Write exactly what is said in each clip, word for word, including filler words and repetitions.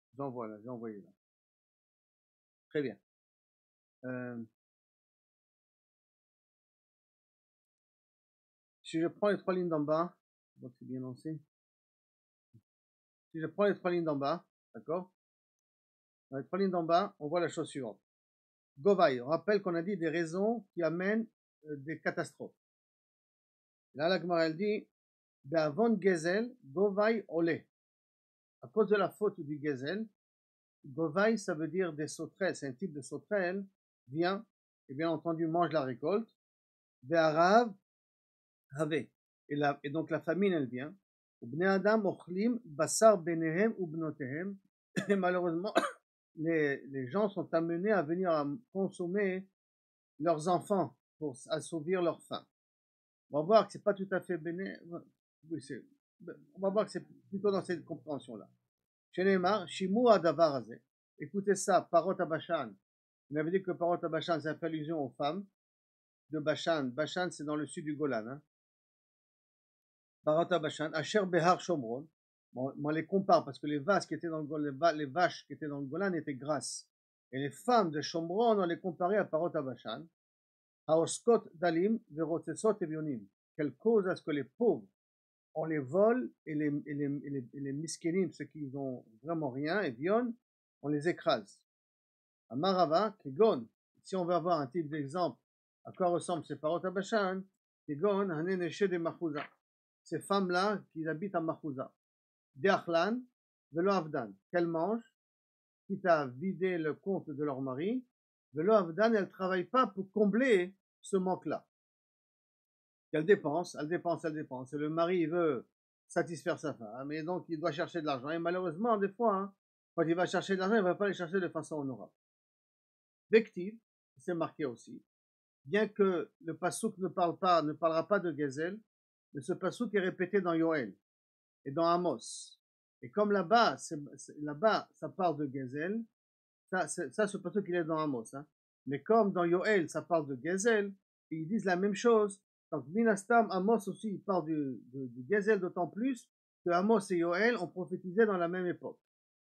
J'envoie là, j'ai envoyé là. Très bien. Euh, si je prends les trois lignes d'en bas, donc c'est bien lancé. Si je prends les trois lignes d'en bas, d'accord? Dans les trois lignes d'en bas, on voit la chose suivante. Govai, on rappelle qu'on a dit des raisons qui amènent euh, des catastrophes. Là, la Gemara, elle dit, Be'avon gezel, govai ole. À cause de la faute du gezel, govai, ça veut dire des sauterelles, c'est un type de sauterelle, vient, et bien entendu, mange la récolte. Be'arav, have. Et, la, et donc la famine, elle vient. Bnei Adam ochlim basar benehem ou bnotehem. Et malheureusement, les, les gens sont amenés à venir à consommer leurs enfants pour assouvir leur faim. On va voir que c'est pas tout à fait béné. Oui, c'est. On va voir que c'est plutôt dans cette compréhension-là. Shenemar, Shimu Adavar Hazeh. Écoutez ça, Parot Abashan. On avait dit que Parot Abashan, c'est fait allusion aux femmes de Bashan. Bashan, c'est dans le sud du Golan. Hein. Parot Abashan, Asher Behar Shomron. Bon, on les compare parce que les vaches qui étaient dans le Golan, les vaches qui étaient dans le Golan étaient grasses. Et les femmes de Shomron, on les comparait à Parot Abashan. Haoskot Dalim, Verotsesot Evionim. Quelle cause à ce que les pauvres, on les vole et les, et les, et les, et les miskénim, ceux qui n'ont vraiment rien, et vion, on les écrase. À Marava, Kegon, si on veut avoir un type d'exemple, à quoi ressemblent ces paroles à Bashan, Kegon, Haneneshe de Mahouza. Ces femmes-là qui habitent à Mahouza. Deachlan, Velo Avdan, qu'elles mangent, quitte à vider le compte de leur mari, Velo Avdan, elles ne travaillent pas pour combler ce manque-là. Elle dépense, elle dépense, elle dépense. Et le mari, il veut satisfaire sa femme, et donc il doit chercher de l'argent. Et malheureusement, des fois, hein, quand il va chercher de l'argent, il ne va pas les chercher de façon honorable. Vective, c'est marqué aussi, bien que le pasouk ne parle pas, ne parlera pas de Gezel, mais ce pasouk est répété dans Yoel et dans Amos. Et comme là-bas, là-bas, ça parle de Gezel, ça, ça ce pasouk il est dans Amos. Hein. Mais comme dans Yoel, ça parle de Gezel, ils disent la même chose. Donc, Minastam, Amos aussi, il parle du, du, du Gezel d'autant plus que Amos et Yoel ont prophétisé dans la même époque.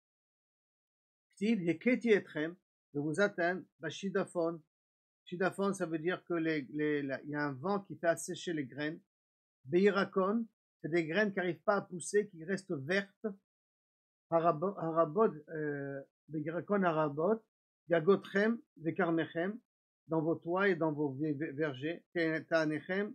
Ktiv, Heketi etrem, de vous atteindre, Bashidafon. Shidafon, ça veut dire que les, les, la, il y a un vent qui fait assécher les graines. Beirakon, c'est des graines qui n'arrivent pas à pousser, qui restent vertes. Harabod, Beirakon Harabod, Yagotrem, Vekarmechem, dans vos toits et dans vos vergers. Ta'anechem,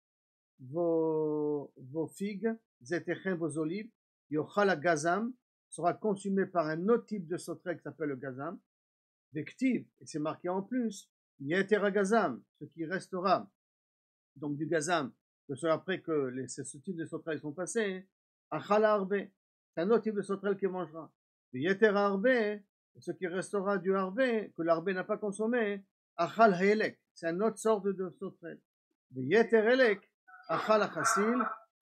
vos, vos figues, Zetechem, vos olives. Yochal Gazam sera consumé par un autre type de sauterelle qui s'appelle le Gazam. Vektiv, et c'est marqué en plus, Yetera Gazam, ce qui restera, donc du Gazam, que ce après que les, ce type de sauterelles sont passés, Achala Arbe, c'est un autre type de sauterelle qui mangera. Yetera Arbe, ce qui restera du Arbe, que l'Arbe n'a pas consommé, Achal Helek, c'est une autre sorte de sauterelle. Yeter Helek, Achal Achassil,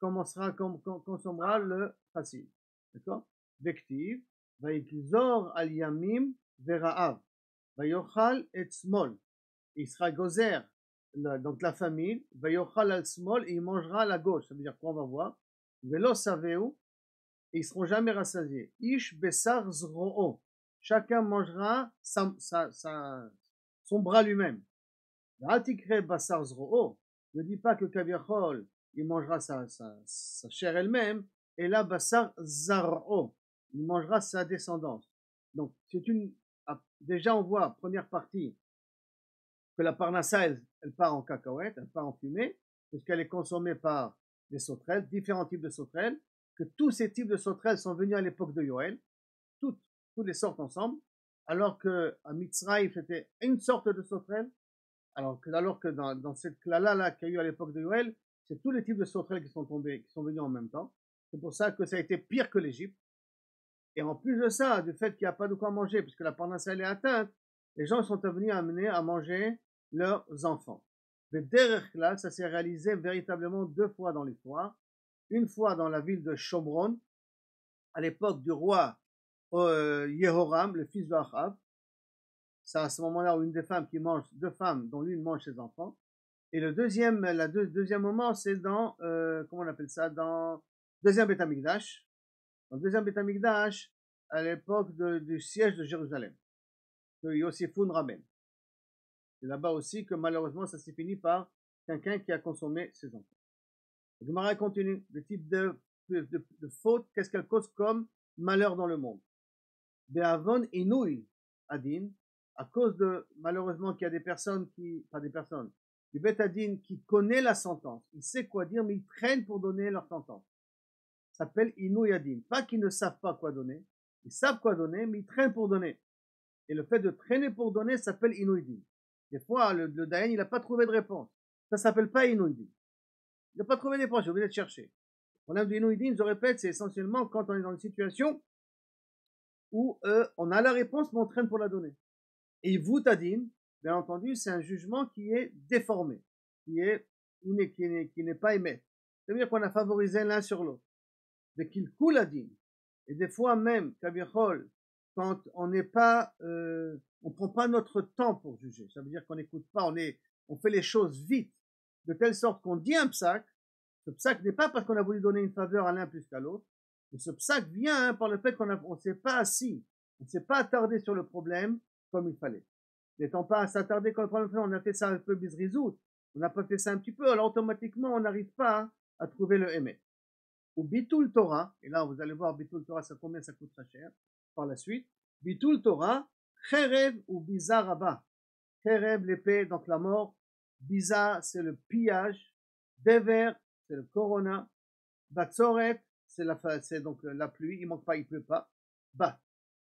consommera le Chassil. D'accord? Vektiv, Vaikizor al Yamim Vera'av. Vayochal et smol. Il sera gozer, donc la famille. Vayochal al smol, et il mangera à la gauche. Ça veut dire quoi, on va voir. Velo saveu, et ils ne seront jamais rassasiés. Ish besar zroo. Chacun mangera sa, sa, sa, son bras lui-même. Altikre basar zroo. Ne dis pas que Kaviachol, il mangera sa, sa, sa chair elle-même. Et là, basar zaro. Il mangera sa descendance. Donc, c'est une. Déjà, on voit, première partie, que la parnassa, elle, elle part en cacahuète, elle part en fumée, puisqu'elle est consommée par les sauterelles, différents types de sauterelles, que tous ces types de sauterelles sont venus à l'époque de Yoel, toutes, toutes les sortes ensemble, alors qu'à Mitzraïm, c'était une sorte de sauterelle, alors que, alors que dans, dans cette clala-là qu'il y a eu à l'époque de Yoel, c'est tous les types de sauterelles qui sont tombés, qui sont venus en même temps. C'est pour ça que ça a été pire que l'Égypte. Et en plus de ça, du fait qu'il n'y a pas de quoi manger, puisque la parnassa elle est atteinte, les gens sont venus amener à manger leurs enfants. Le derrière ça s'est réalisé véritablement deux fois dans l'histoire. Une fois dans la ville de Shomron, à l'époque du roi euh, Yehoram, le fils de Achav. C'est à ce moment-là où une des femmes qui mange, deux femmes, dont l'une mange ses enfants. Et le deuxième, la deux, deuxième moment, c'est dans, euh, comment on appelle ça, dans deuxième Beth Amikdash. Dans le deuxième Beth Amikdash, à l'époque de- du siège de Jérusalem, que Yosifoun ramène. C'est là-bas aussi que malheureusement ça s'est fini par quelqu'un qui a consommé ses enfants. Le Gemara continue, le type de, de, de, de faute, qu'est-ce qu'elle cause comme malheur dans le monde. Be'avon inouï adin, à cause de, malheureusement, qu'il y a des personnes qui, pas des personnes, du Bet Adin qui connaît la sentence, il sait quoi dire, mais ils traînent pour donner leur sentence. Ça s'appelle inouï adin. Pas qu'ils ne savent pas quoi donner, ils savent quoi donner, mais ils traînent pour donner. Et le fait de traîner pour donner s'appelle inouï adin. Des fois, le, le Dayan, il n'a pas trouvé de réponse. Ça s'appelle pas inouï adin. Il n'a pas trouvé de réponse, j'ai oublié de chercher. Le problème de inouï adin, je répète, c'est essentiellement quand on est dans une situation où euh, on a la réponse, mais on traîne pour la donner. Et vous, Tadim, bien entendu, c'est un jugement qui est déformé, qui est qui n'est, qui n'est pas aimé. C'est-à-dire qu'on a favorisé l'un sur l'autre. De qu'il coule à din. Et des fois même, Kabichol, quand on n'est pas, euh, on prend pas notre temps pour juger. Ça veut dire qu'on n'écoute pas, on est, on fait les choses vite, de telle sorte qu'on dit un psaque. Ce psaque n'est pas parce qu'on a voulu donner une faveur à l'un plus qu'à l'autre. Mais ce psaque vient hein, par le fait qu'on ne s'est pas assis, on ne s'est pas attardé sur le problème comme il fallait. N'étant pas à s'attarder quand on a fait ça un peu bizrizout, on n'a pas fait ça un petit peu, alors automatiquement on n'arrive pas à trouver le émet. Ou bitul Torah, et là vous allez voir bitul Torah, ça combien ça coûte très cher par la suite. Bitul Torah, cherev ou biza rabba. Cherev, l'épée, donc la mort. Biza, c'est le pillage. Dever, c'est le corona. Batzoret, c'est la, c'est donc la pluie, il manque pas, il pleut pas. Bat.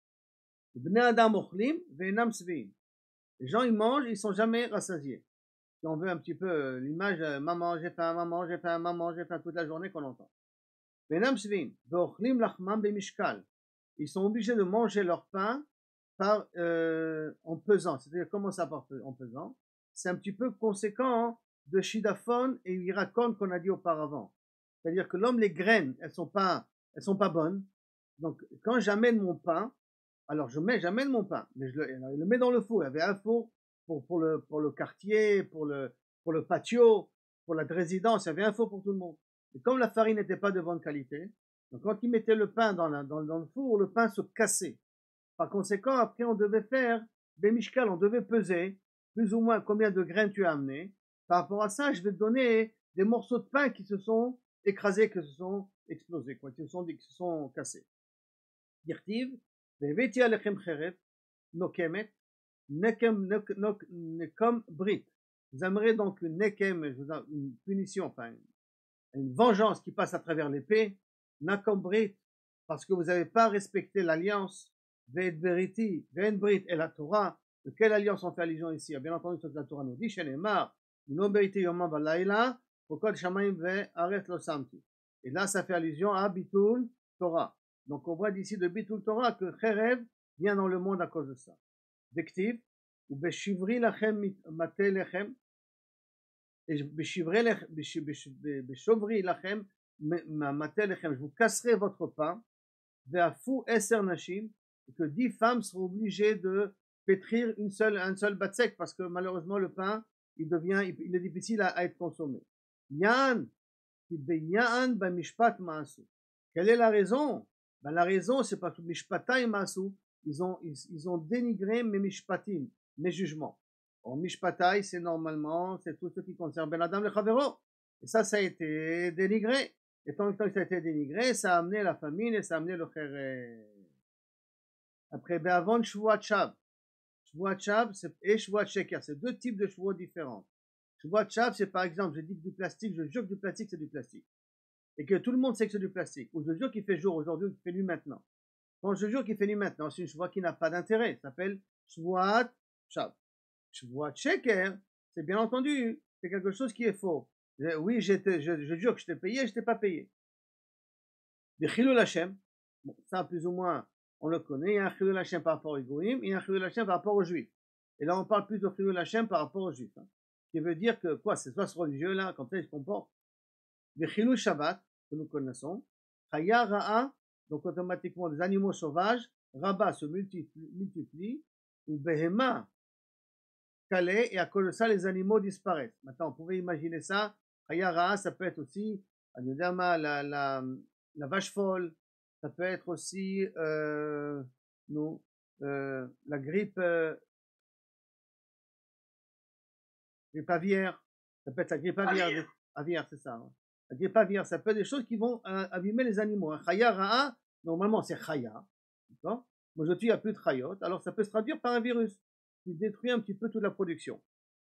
Bnei Adam ochlim ve'enam svim. Les gens, ils mangent, ils sont jamais rassasiés. Si on veut un petit peu euh, l'image, euh, maman, j'ai faim, maman, j'ai faim, maman, j'ai faim, toute la journée qu'on entend. Ve'enam svim, ve'ochlim lachmam be'mishkal. Ils sont obligés de manger leur pain par, euh, en pesant. C'est-à-dire, comment ça par en pesant? C'est un petit peu conséquent de Shidaphon et Irakon qu'on a dit auparavant. C'est-à-dire que l'homme, les graines, elles sont pas, elles sont pas bonnes. Donc, quand j'amène mon pain, alors je mets, j'amène mon pain, mais je le, alors, je le mets dans le four. Il y avait un four pour, pour, le, pour le quartier, pour le, pour le patio, pour la résidence. Il y avait un four pour tout le monde. Et comme la farine n'était pas de bonne qualité, donc quand ils mettaient le pain dans, la, dans, dans le four, le pain se cassait. Par conséquent, après, on devait faire des mishkal, on devait peser plus ou moins combien de graines tu as amené. Par rapport à ça, je vais te donner des morceaux de pain qui se sont écrasés, qui se sont explosés, quoi, qui se sont, qui se sont cassés. Dirtiv, והבאתי עליכם חרב נוקמת, nekem, nekom brit. Vous aimerez donc une nekem, une punition, enfin une vengeance qui passe à travers l'épée, nakom brit, parce que vous n'avez pas respecté l'alliance, ve'et beriti, ve'en brit et la Torah. De quelle alliance on fait allusion ici? Bien entendu, toute la Torah nous dit, shenemar, no beriti yomam v'layla, v'kol shamayim ve'aret lo samti. Et là, ça fait allusion à bitul Torah. Donc on voit d'ici de Bitul Torah que Cherev vient dans le monde à cause de ça. Dektiv, ou Beshivri lachem maté lechem, et Beshivri lachem maté lechem, je vous casserai votre pain, ve'afu eser nashim, et que dix femmes seront obligées de pétrir une seule, un seul batsek, parce que malheureusement le pain, il devient, il est difficile à, à être consommé. Yan, ki beyan b'mishpat ma'asu. Quelle est la raison? Ben, la raison, c'est parce que Mishpatai Masu, ils ont, ils, ils ont dénigré mes Mishpatim, mes jugements. Or, Mishpatai, c'est normalement, c'est tout ce qui concerne Ben Adam le Chavero. Et ça, ça a été dénigré. Et tant que ça a été dénigré, ça a amené la famine et ça a amené le Khere. Après, ben avant Shvuat Shav. Shvuat Shav et Shvuat Sheker. C'est deux types de Shvuot différents. Shvuat Shav, c'est par exemple, je dis que du plastique, je jure que du plastique, c'est du plastique. Et que tout le monde sait que c'est du plastique, ou je jure qu'il fait jour aujourd'hui, qu'il fait nuit maintenant. Quand je jure qu'il fait nuit maintenant, c'est une shvuah qui n'a pas d'intérêt, ça s'appelle shvuat shav. Shvuat sheker, c'est bien entendu, c'est quelque chose qui est faux. Je, oui, je, je, je jure que je t'ai payé, je t'ai pas payé. De chilul Hashem, bon, ça plus ou moins, on le connaît, il y a un chilul Hashem par rapport aux goïm, et il y a un chilul Hashem par rapport aux juifs. Et là, on parle plus de chilul Hashem par rapport aux juifs. Hein. Qui veut dire que, quoi, c'est soit ce religieux-là, comme ça, il se comporte. De chilul Shabbat, que nous connaissons, Chaya Ra'a, donc automatiquement des animaux sauvages, Rabat se multiplie, multiplie ou Behema, Calais, et à cause de ça, les animaux disparaissent. Maintenant, on pouvait imaginer ça, Chaya Ra'a, ça peut être aussi, la, la, la vache folle, ça peut être aussi euh, non, euh, la grippe, euh, grippe aviaire, ça peut être la grippe aviaire, Aviaire. aviaire c'est ça. Hein. La grippe aviaire, ça peut être des choses qui vont euh, abîmer les animaux. Hein. Chaya ra'a, normalement c'est chaya, d'accord. Moi je tue, il n'y a plus de chayot, alors ça peut se traduire par un virus qui détruit un petit peu toute la production.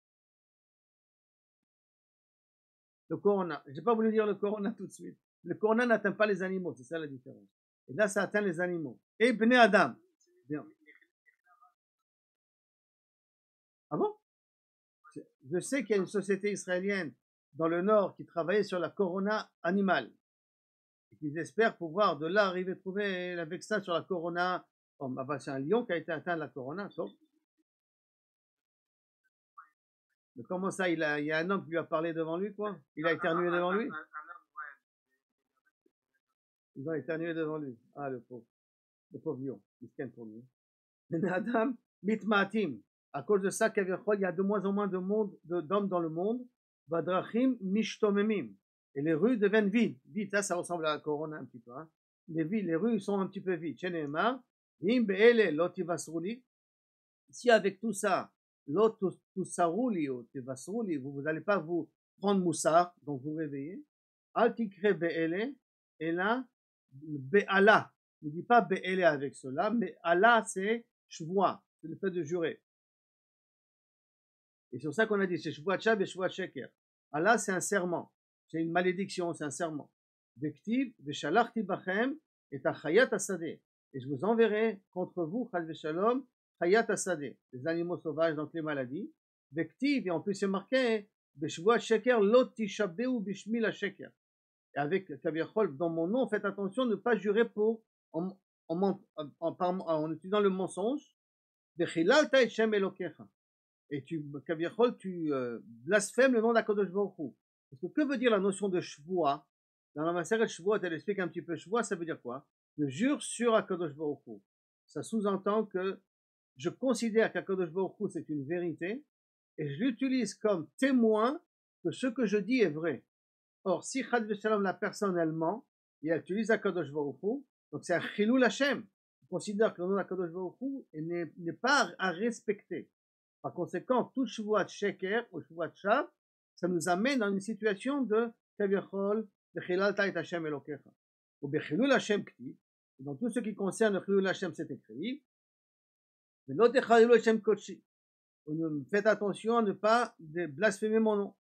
Le corona, je n'ai pas voulu dire le corona tout de suite. Le corona n'atteint pas les animaux, c'est ça la différence. Et là, ça atteint les animaux. Et Bnei Adam. Bien. Ah bon? Je sais qu'il y a une société israélienne dans le nord qui travaillait sur la corona animale. Et qu'ils espèrent pouvoir de là arriver à trouver la vaccin sur la corona. Oh, bah, c'est un lion qui a été atteint de la corona, sauf. Mais comment ça, il, a, il y a un homme qui lui a parlé devant lui, quoi? Il a éternué devant lui? Ils ont éternué devant lui. Ah, le pauvre. Le pauvre lion. Misken pour lui. Adam, mitmatim. À cause de ça, il y a de moins en moins de monde, de, d'hommes dans le monde. Vadrachim mishtomemim. Et les rues deviennent vides. Vides, ça, ça ressemble à la corona un petit peu. Hein. Les, villes, les rues sont un petit peu vides. Sheneemar, im be'ele lotivasruli. Si avec tout ça, lotusaruli ou tivasruli, vous n'allez pas vous prendre moussard, donc vous réveillez. Al tikre be'ele, et là, be'ala. Ne dis pas be'ele avec cela, mais Allah c'est shvoa, c'est le fait de jurer. Et c'est pour ça qu'on a dit c'est shvoa chab et shvoa sheker. Allah c'est un serment, c'est une malédiction, c'est un serment. Vektiv, veshalachti bachem, et ta chayat asadeh. Et je vous enverrai contre vous, chal veshalom, chayat asadeh, les animaux sauvages, donc les maladies. Vektiv, et en plus c'est marqué, veshvoa sheker, lot tishabeu bishmi la sheker. Et avec Kaviachol, dans mon nom, faites attention de ne pas jurer pour en, en, en, en, en utilisant le mensonge. Et tu, Kaviachol, tu euh, blasphèmes le nom d'Akadosh Baruch Hu. Parce que que veut dire la notion de Shvoa? Dans la Maseret Shvoa, elle explique un petit peu Shvoa, ça veut dire quoi? Je jure sur Akadosh Baruch Hu. Ça sous-entend que je considère qu'Akadosh Baruch Hu c'est une vérité et je l'utilise comme témoin que ce que je dis est vrai. Or, si Chad Veshalom la personne elle ment, et elle utilise Akadosh Baruch Hu, donc c'est un Chilul Hashem. On considère que le nom d'Akadosh Baruch Hu n'est, n'est pas à respecter. Par conséquent, tout Shvuat Sheker ou Shvuat Shav, ça nous amène dans une situation de Kaviachol, de Chilal Taït Hashem Elokecha. Ou Bechilul Hashem Ktiv. Dans tout ce qui concerne le Chilul Hashem, c'est écrit. Mais l'autre Chilul Hashem Kochi. Faites attention à ne pas blasphémer mon nom.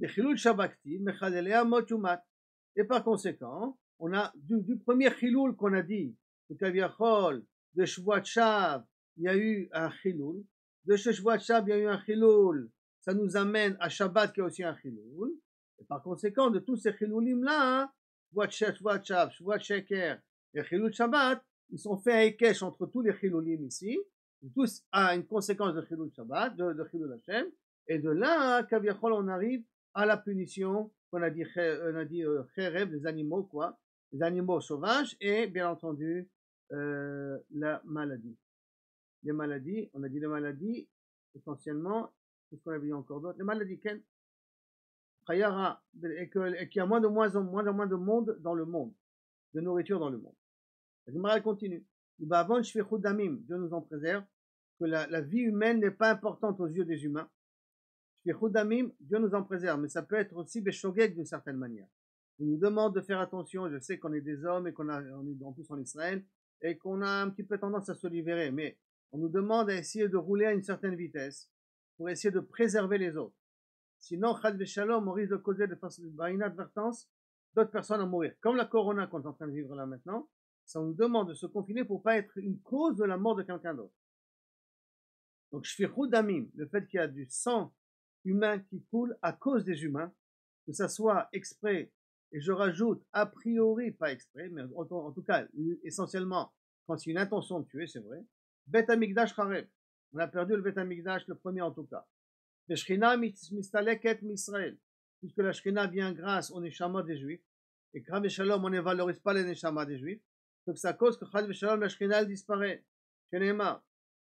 Et par conséquent, on a du, du premier chiloul qu'on a dit, de Kaviachol, de Shvuat Shav, il y a eu un chiloul. De Shvuat Shav, il y a eu un chiloul. Ça nous amène à Shabbat qui est aussi un chiloul. Et par conséquent, de tous ces chiloulim-là, Shvuat Shav, Shvuat Sheker et chiloul Shabbat, ils sont faits un ékesh entre tous les chiloulim ici. Tous à une conséquence de Chilul Shabbat, de, de Chilul Hashem, et de là, Kaviachol, on arrive à la punition qu'on a dit, on a dit Cherev, les animaux, quoi, les animaux sauvages, et bien entendu, euh, la maladie. Les maladies, on a dit les maladies, essentiellement, qu'est-ce qu'on avait dit encore d'autre? Les maladies, Ken, Chayara, et qu'il y a moins de moins en moins, en moins de monde dans le monde, de nourriture dans le monde. La Gemara continue. Dieu nous en préserve, que la, la vie humaine n'est pas importante aux yeux des humains. Dieu nous en préserve, mais ça peut être aussi béchogeg d'une certaine manière. On nous demande de faire attention, je sais qu'on est des hommes et qu'on a, on est en plus en Israël, et qu'on a un petit peu tendance à se libérer, mais on nous demande à essayer de rouler à une certaine vitesse pour essayer de préserver les autres. Sinon, Chad Veshalom, on risque de causer de façon, par inadvertance d'autres personnes à mourir. Comme la corona qu'on est en train de vivre là maintenant, ça nous demande de se confiner pour pas être une cause de la mort de quelqu'un d'autre. Donc, shfichut damim, le fait qu'il y a du sang humain qui coule à cause des humains, que ça soit exprès, et je rajoute a priori pas exprès, mais en, en tout cas, essentiellement, quand c'est une intention de tuer, c'est vrai. Bet Hamikdash Charev, on a perdu le Bet Hamikdash, le premier en tout cas. Le Shechina mistaleket m'Israël, puisque la Shechina vient grâce au Neshama des Juifs, et que Chad Veshalom, on ne valorise pas les Neshama des Juifs, donc ça cause que Chad Veshalom, la Shechina, elle disparaît. Sheneema.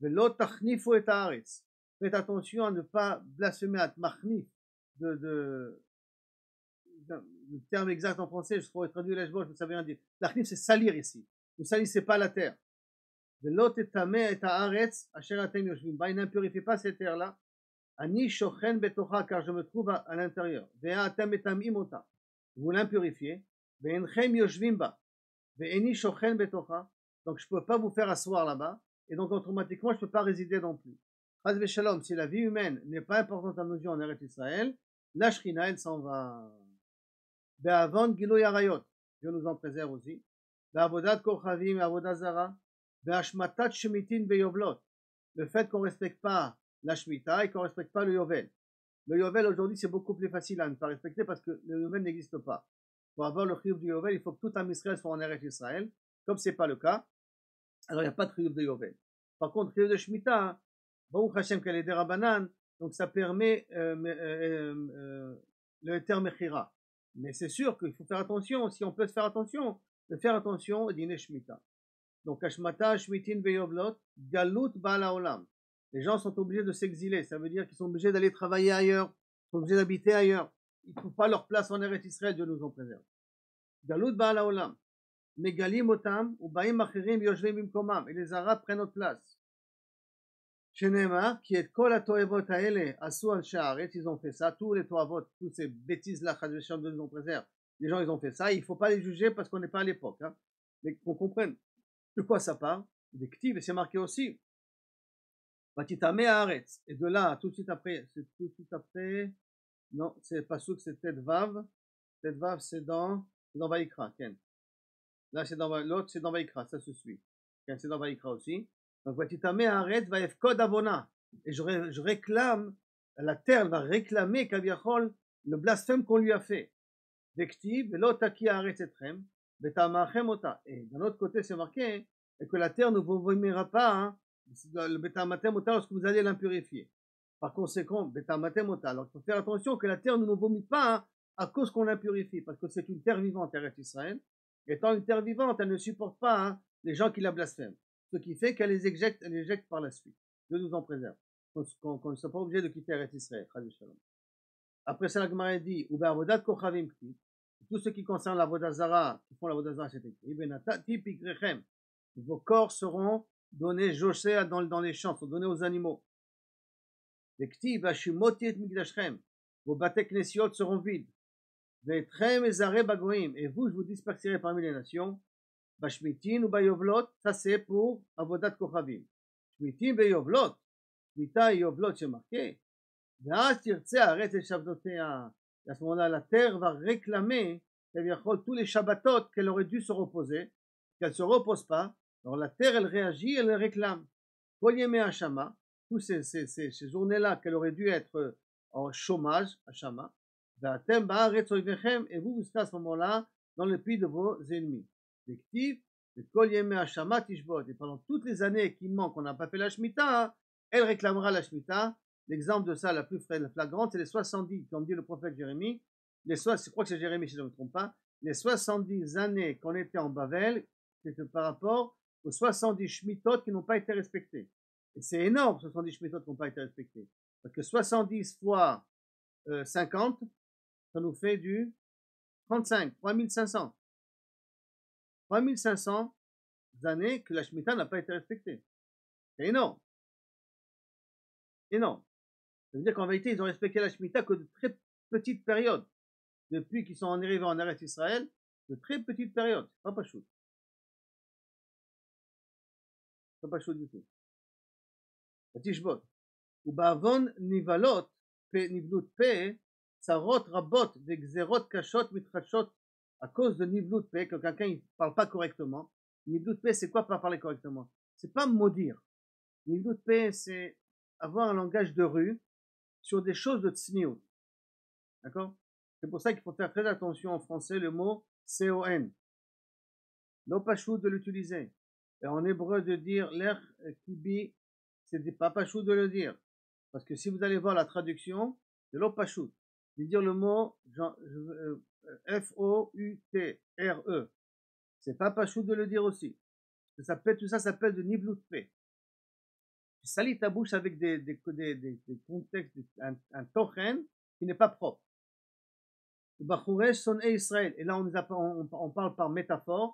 Faites attention à ne pas blasphémer à Tmachnif, de, de, de, le terme exact en français, je pourrais traduire l'Eshbosh, mais ça veut rien dire. Tachnif, c'est salir ici. ne salissez pas la terre. Velot etameh et haaretz asher atem yoshvim ba, n'impurifiez pas cette terre-là. Ani shochen betocha, car je me trouve à, à l'intérieur. Ve'a atem etamim ota, vous l'impurifiez. Ve'enchem yoshvim ba, ve'eni shochen betocha, donc je ne peux pas vous faire asseoir là-bas, et donc automatiquement je ne peux pas résider non plus. Chas v'shalom, si la vie humaine n'est pas importante à nos yeux en Eretz Israël, la Shrina, elle s'en va. Be'avon giloy arayot, Dieu nous en préserve aussi. Be'avodat kochavim, avodat zara, be'ashmatat shemitin be'yovlot, le fait qu'on ne respecte pas la Shemitah et qu'on ne respecte pas le Yovel. Le Yovel aujourd'hui c'est beaucoup plus facile à ne pas respecter parce que le Yovel n'existe pas. Pour avoir le chiyuv du Yovel, il faut que tout un Israël soit en Eretz Israël. Comme ce n'est pas le cas, alors il n'y a pas de chiyuv de Yovel. Par contre, chiyuv de Shemitah, Baruch Hashem qu'elle est des Rabbanan, donc ça permet euh, euh, euh, le Heter Mechira. Mais c'est sûr qu'il faut faire attention, si on peut se faire attention, de faire attention au dîner Shemitah. Donc Hashmata, Shmitin, Veyovlot, Galut, Baal Haolam. Les gens sont obligés de s'exiler, ça veut dire qu'ils sont obligés d'aller travailler ailleurs, ils sont obligés d'habiter ailleurs. Ils ne trouvent pas leur place en Eretz Israël, Dieu nous en préserve. Galut, Baal Haolam. Megalim Otam, ou Baim Achirim, Yoshvim Bimkomam. Et les Arabes prennent notre place. Shenemar, qui est Kol HaToevot Haele, Asu Al Sha'aret, ils ont fait ça, tous les Toavot, toutes ces bêtises-là, Chadvesham, Dieu nous en préserve. Les gens, ils ont fait ça, il ne faut pas les juger parce qu'on n'est pas à l'époque. Hein. Mais qu'on comprenne de quoi ça parle, des Ktiv, et c'est marqué aussi. Vatitame Haaretz. Et de là, tout de suite après, c'est tout de suite après, non, c'est pas sûr que c'est Tet Vav. Tet Vav, c'est dans, c'est dans Vaïkra, Ken. Là, c'est dans, l'autre, c'est dans Vaïkra, ça se suit. Ken, c'est dans Vaïkra aussi. Donc, Vatitame Haaretz, Vaefkod Avona. Et je, ré, je réclame, la terre va réclamer, Kaviachol, le blasphème qu'on lui a fait. Vektiv, Velotaki Haaretz Etrem. Et d'un autre côté, c'est marqué et que la terre ne vous vomira pas, hein, le Betamatem Ota, lorsque vous allez l'impurifier. Par conséquent, Betamatem Ota. Alors il faut faire attention que la terre ne nous vomite pas, hein, à cause qu'on l'impurifie, parce que c'est une terre vivante, Eretz Israël. Étant une terre vivante, elle ne supporte pas, hein, les gens qui la blasphèment. Ce qui fait qu'elle les éjecte, elle les éjecte par la suite. Dieu nous en préserve. Qu'on, qu'on ne soit pas obligé de quitter Eretz Israël. Après ça, la Gemara dit, ou be'avodat kochavim kti. Tout ce qui concerne la Vodazara, qui font la Vodazara, c'est écrit. Vos corps seront donnés, joshé dans, dans les champs, sont donnés aux animaux. Vos batek nesiot seront vides. Et vous, je vous disperserai parmi les nations. Bashmitin ou bayovlot, ça c'est pour Avodat Kochavim. Shmitin bayovlot, Shmita et Yovlot, c'est marqué. À ce moment-là, la terre va réclamer tous les Shabbatot qu'elle aurait dû se reposer, qu'elle ne se repose pas. Alors la terre, elle réagit, elle réclame. Tous ces, ces, ces, ces journées-là qu'elle aurait dû être en chômage, Hashama, et vous, vous serez à ce moment-là dans le pays de vos ennemis. Et pendant toutes les années qui manquent, on n'a pas fait la Shemitah, elle réclamera la Shemitah. L'exemple de ça, la plus flagrante, c'est les soixante-dix, comme dit le prophète Jérémie, les so- je crois que c'est Jérémie si je ne me trompe pas, les soixante-dix années qu'on était en Bavel, c'était par rapport aux soixante-dix Shemitot qui n'ont pas été respectés. Et c'est énorme, soixante-dix Shemitot qui n'ont pas été respectés. Parce que soixante-dix fois euh, cinquante, ça nous fait du trente-cinq, trois mille cinq cents. trois mille cinq cents années que la Shemitah n'a pas été respectée. C'est énorme. Énorme. Ça veut dire qu'en vérité, ils ont respecté la Shemitah que de très petites périodes. Depuis qu'ils sont arrivés en Eretz Israël, de très petites périodes. Pas pas chaud. Pas pas chaud du tout. Tishbot. Ou ba'avon nivalot, pe nivlut pe, sarot rabot, vexerot kashot mitrachot, à cause de nivlut pe, que quelqu'un ne parle pas correctement. Nivlut pe, c'est quoi pas parler correctement? C'est pas maudire. Nivlut pe, c'est avoir un langage de rue sur des choses de tsniout. D'accord? C'est pour ça qu'il faut faire très attention en français le mot C O N. Non pas chou de l'utiliser. Et en hébreu de dire l'er kibi, c'est pas pas chou de le dire. Parce que si vous allez voir la traduction, c'est l'opachut. De dire le mot F O U T R E. C'est pas pas chou de le dire aussi. Ça peut, tout ça s'appelle de nivlut pe. Tu salis ta bouche avec des, des, des, des, des contextes, un, un tochen qui n'est pas propre. Bachuresh son et Israël. Et là, on, on, on parle par métaphore.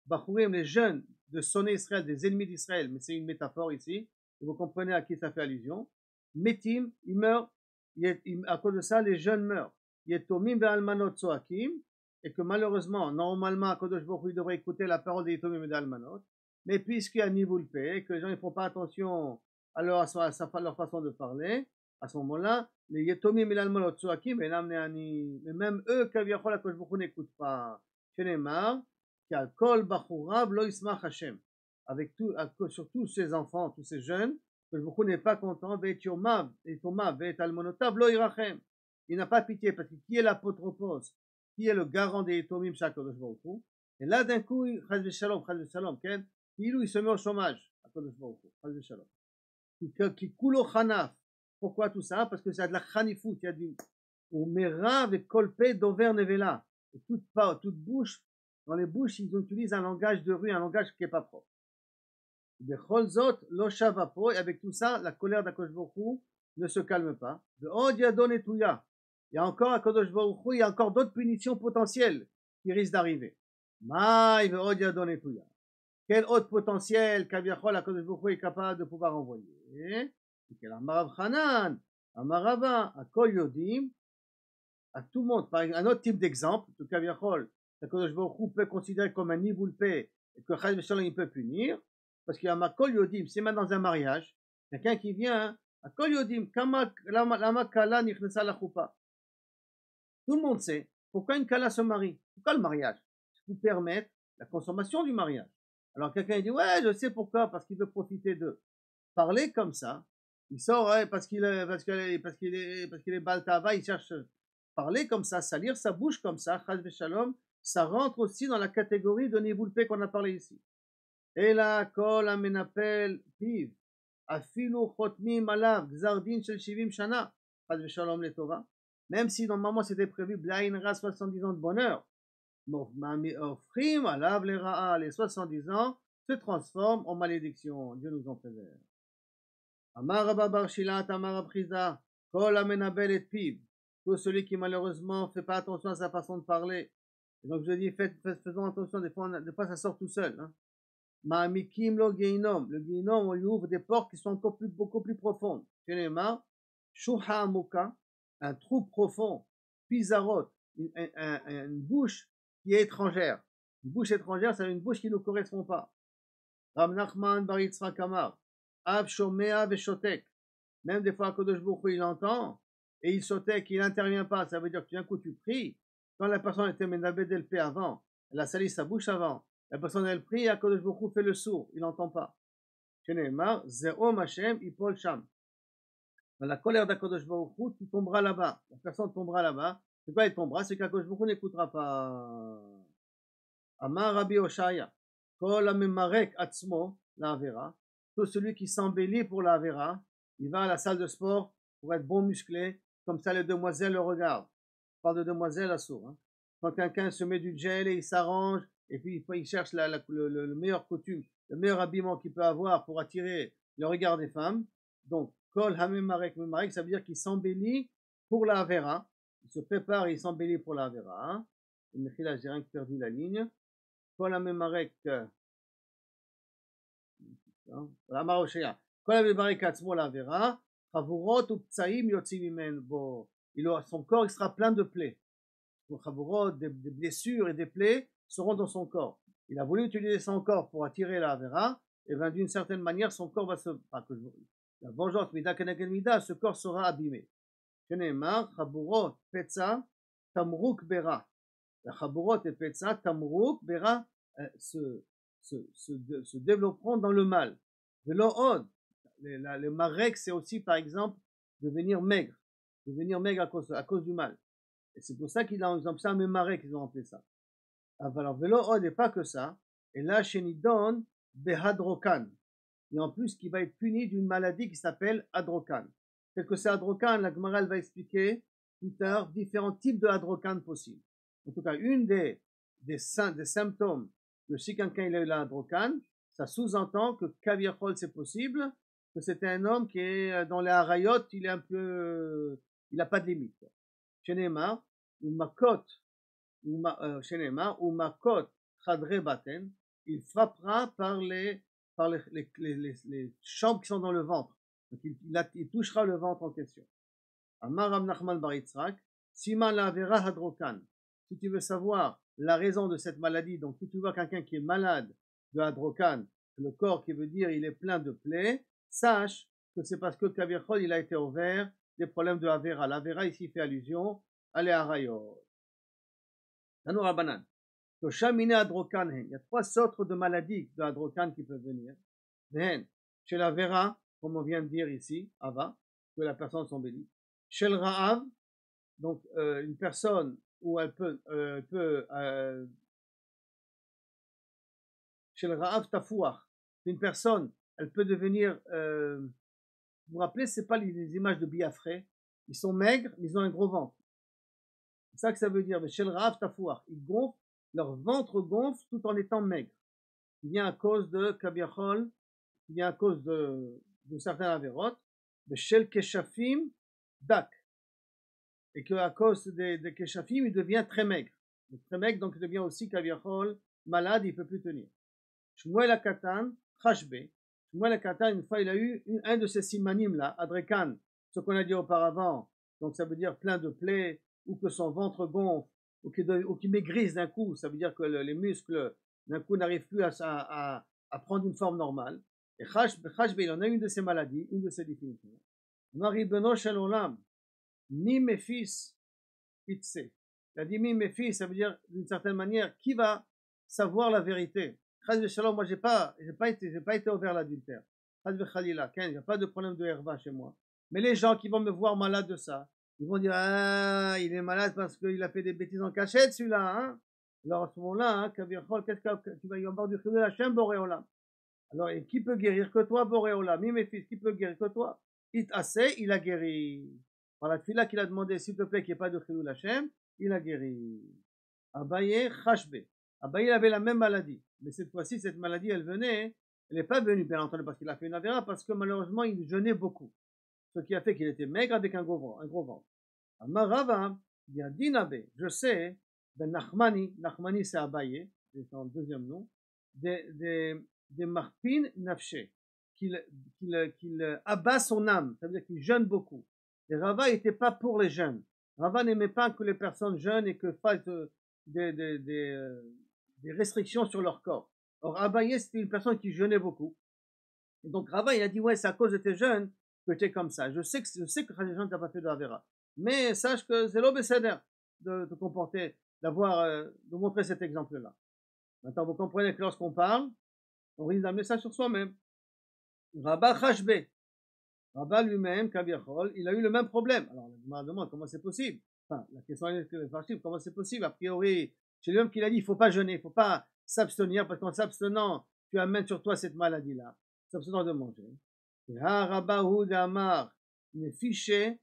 Bachourim, les jeunes de sonner Israël, des ennemis d'Israël, mais c'est une métaphore ici, et vous comprenez à qui ça fait allusion. Metim, ils meurent, à cause de ça, les jeunes meurent. Yetomim ve'almanot tzoakim, et que malheureusement, normalement, Akadosh Baruch Hu devrait écouter la parole des Yetomim et d'almanot, mais puisqu'il y a Nivoulpé, que les gens ne font pas attention à leur, à leur façon de parler, à ce moment-là, les Yetomim et l'almanot tzoakim, mais même eux, Kaviachol, Akadosh Baruch Hu n'écoute pas. Shenemar, Kol Bachourav Lo Ismach Hashem, avec tout, sur tous ces enfants, tous ces jeunes, que beaucoup n'est pas content, Ve'et Yomav, et Tomav, Ve'et Almonotav Lo Irachem. Il n'a pas pitié, parce que qui est l'apotropos, qui est le garant des Yetomim Shakadosh Baruch Hu, et là d'un coup, Chaz v'Shalom, Chaz v'Shalom, Ken, il se met au chômage, Akadosh Baruch Hu, Chaz v'Shalom. Qui kulo Chanaf. Pourquoi tout ça? Parce que c'est de la Chanifout, il y a du Umera Ve'kolpe Dover Nevela. Et toute, toute bouche, dans les bouches, ils utilisent un langage de rue, un langage qui n'est pas propre. Et avec tout ça, la colère d'Akadosh Baruch Hu ne se calme pas. Il y a encore Akadosh Baruch Hu, il y a encore d'autres punitions potentielles qui risquent d'arriver. Quel autre potentiel qu'Abiachol Akadosh Baruch Hu est capable de pouvoir envoyer? Amarav Hanan, Amarava, Akol Yodim, à tout le monde. Par un autre type d'exemple, de Kaviachol, Akadosh Baruch Hu peut considérer comme un nivoulpé et que Chaz v'Shalom il peut punir, parce qu'il y a ma Kol Yodim, c'est même dans un mariage, quelqu'un qui vient, à Kol Yodim, lama kala nichnesa la choupa. Tout le monde sait pourquoi une kala se marie. Pourquoi le mariage? Pour permettre la consommation du mariage. Alors quelqu'un dit, ouais, je sais pourquoi, parce qu'il veut profiter d'eux. Parler comme ça, il sort ouais, parce qu'il est, parce qu'il est, parce qu'il est, parce qu'il est baltava, il cherche. Parler comme ça, salir sa bouche comme ça, Chaz v'Shalom, ça rentre aussi dans la catégorie de nivoulpé qu'on a parlé ici. Et là, kol amenapel piv, afilu chotmim alav, gzardin shel shivim shana, Chaz v'Shalom le Tova. Même si normalement c'était prévu, blaïn ra soixante-dix ans de bonheur, offrim alav les ra'a, les soixante-dix ans se transforment en malédiction. Dieu nous en préserve. Amar Rabba bar Shilat, Amar Abchiza, kol amenabel et piv. Tout celui qui malheureusement ne fait pas attention à sa façon de parler. Et donc je dis, faites, faites, faisons attention, des fois, des fois ça sort tout seul. Ma'amikim lo geinom. Le geinom, on lui ouvre des portes qui sont encore plus, beaucoup plus profondes. Shenema, shuha amuka, un trou profond, pizarot, une, un, un, une bouche qui est étrangère. Une bouche étrangère, c'est une bouche qui ne nous correspond pas. Rav Nachman bar Yitzchak Amar, Av shomea veshotek. Même des fois, Akadosh Baruch Hu, il entend, et il sautait qu'il n'intervient pas, ça veut dire que d'un coup tu pries, quand la personne était menabé d'Elpé avant, elle a sali sa bouche avant, la personne elle prie, Akadosh Baruch Hu fait le sourd, il n'entend pas. Sheneemar, Ze'om Hashem, Ipol Sham. Dans la colère d'Akadosh Baruch Hu, tu tomberas là-bas, la personne tombera là-bas, c'est quoi elle tombera? C'est qu'Akadosh Baruch Hu n'écoutera pas. Amar Rabbi Oshaya, Kol Amemarek Atzmo, la Avera, tout celui qui s'embellit pour la Avera, il va à la salle de sport pour être bon musclé, comme ça les demoiselles le regardent. Je parle de demoiselles à sourd. Hein. Quand quelqu'un se met du gel et il s'arrange, et puis il cherche la, la, le, le, le meilleur coutume, le meilleur habillement qu'il peut avoir pour attirer le regard des femmes. Donc, Kol Hamemarek Memarek, ça veut dire qu'il s'embellit pour la Avera. Il se prépare et il s'embellit pour la Avera. Hein. Là, j'ai rien que perdu la ligne. Kol Hamemarek. Voilà, Maroshia. Son corps il sera plein de plaies. Des, des blessures et des plaies seront dans son corps. Il a voulu utiliser son corps pour attirer la Avera, et bien d'une certaine manière, son corps va se. Enfin, que je, la vengeance, mida keneged mida, ce corps sera abîmé. Sheneemar, chaburot, petza, tamruk bera. La chaburot et petza, tamruk bera se, se, se, se développeront dans le mal. Velo od. Le, le marek, c'est aussi, par exemple, devenir maigre. Devenir maigre à cause, à cause du mal. Et c'est pour ça qu'ils ont appelé ça un marek, qu'ils ont appelé ça. Alors, velo od, et pas que ça. Et là, Shenidon, behadrokan. Et en plus, qui va être puni d'une maladie qui s'appelle adrokan. Quel que c'est adrokan, la Gemara va expliquer plus tard différents types de adrokan possibles. En tout cas, une des, des, des symptômes que si quelqu'un il a eu la adrokan, ça sous-entend que Kaviachol c'est possible, que c'était un homme qui est dans les harayot, il est un peu, il n'a pas de limite. Sheneemar, ou makot, ou makot, chadre baten, il frappera par les, par les, les, les, les, les chambres qui sont dans le ventre. Donc il, il, il touchera le ventre en question. Amar Rav Nachman bar Yitzhak, Siman la avera hadrokan. Si tu veux savoir la raison de cette maladie, donc si tu vois quelqu'un qui est malade de hadrokan, le corps qui veut dire il est plein de plaies, sache que c'est parce que Kavirchol il a été ouvert des problèmes de avera. L'avera ici fait allusion à l'Eharayot. Tanu Rabbanan. Il y a trois sortes de maladies de hadrokan qui peuvent venir. Chez la vera, comme on vient de dire ici, ava, que la personne s'embellit. Chez le ra'av, donc euh, une personne où elle peut, euh, peut euh, chez le ra'av tafouach, une personne, elle peut devenir, euh, vous vous rappelez, c'est pas les, les images de biafré, ils sont maigres, mais ils ont un gros ventre. C'est ça que ça veut dire. Mais chez le ra'av tafouach, ils gonflent, leur ventre gonfle tout en étant maigre. Il vient à cause de kabiachol, il vient à cause de, de certains avérotes, de chez le keshafim dak. Et qu'à cause des, des keshafim, il devient très maigre. Il est très maigre, donc il devient aussi kaviachol, malade, il ne peut plus tenir. Shmuel HaKatan, Chashbe. Shmuel HaKatan, une fois, il a eu une, un de ces simanim là, Adrekan, ce qu'on a dit auparavant. Donc ça veut dire plein de plaies, ou que son ventre gonfle, ou qu'il, ou qu'il maigrisse d'un coup. Ça veut dire que le, les muscles, d'un coup, n'arrivent plus à, à, à prendre une forme normale. Et Chashbe, il en a une de ces maladies, une de ces définitions. Marie Beno Shalom. Mi mes fils, itse. Il a dit mi mes fils, ça veut dire d'une certaine manière, qui va savoir la vérité? Chaz v'shalom, moi j'ai pas, j'ai pas été, j'ai pas été ouvert l'adultère. Chaz v'chalila, il n'y a pas de problème de herva chez moi. Mais les gens qui vont me voir malade de ça, ils vont dire ah, il est malade parce qu'il a fait des bêtises en cachette celui-là, hein. Alors à ce moment-là, hein, qu'est-ce que tu vas y avoir du chilul Hashem Boréolam? Alors et qui peut guérir que toi Boréolam? Mi mes fils, qui peut guérir que toi? It assez, il a guéri. Par la tefila qu'il a demandé, s'il te plaît, qu'il n'y ait pas de chilul Hashem, il a guéri. Abaye Chashbe. Abaye avait la même maladie. Mais cette fois-ci, cette maladie, elle venait, elle n'est pas venue, bien entendu, parce qu'il a fait une avéra, parce que malheureusement, il jeûnait beaucoup. Ce qui a fait qu'il était maigre avec un gros ventre. Un gros ventre. Amarava, il y a Dinabe, je sais, ben Nachmani, Nachmani c'est Abaye, c'est son deuxième nom, des, des, des marpin nafshe, qu'il, qu'il, qu'il abat son âme, ça veut dire qu'il jeûne beaucoup. Et Rava n'était pas pour les jeunes. Rava n'aimait pas que les personnes jeûnent et que fassent des, des, des, des restrictions sur leur corps. Or, Abaye, c'était une personne qui jeûnait beaucoup. Et donc, Rava, il a dit, ouais, c'est à cause de tes jeûnes que tu es comme ça. Je sais que, je sais que les gens n'ont pas fait de Avera. Mais sache que c'est l'obécédaire de te comporter, d'avoir, euh, de montrer cet exemple-là. Maintenant, vous comprenez que lorsqu'on parle, on risque d'amener ça sur soi-même. Rabba Chashbe. Rabba lui-même, Kaviachol, il a eu le même problème. Alors, on me demande comment c'est possible. Enfin, la question est comment c'est possible. A priori, c'est lui-même qui l'a dit, il ne faut pas jeûner, il ne faut pas s'abstenir, parce qu'en s'abstenant, tu amènes sur toi cette maladie-là. S'abstenant de manger. Et ha Rabba Hu d'Amar, ne fiché,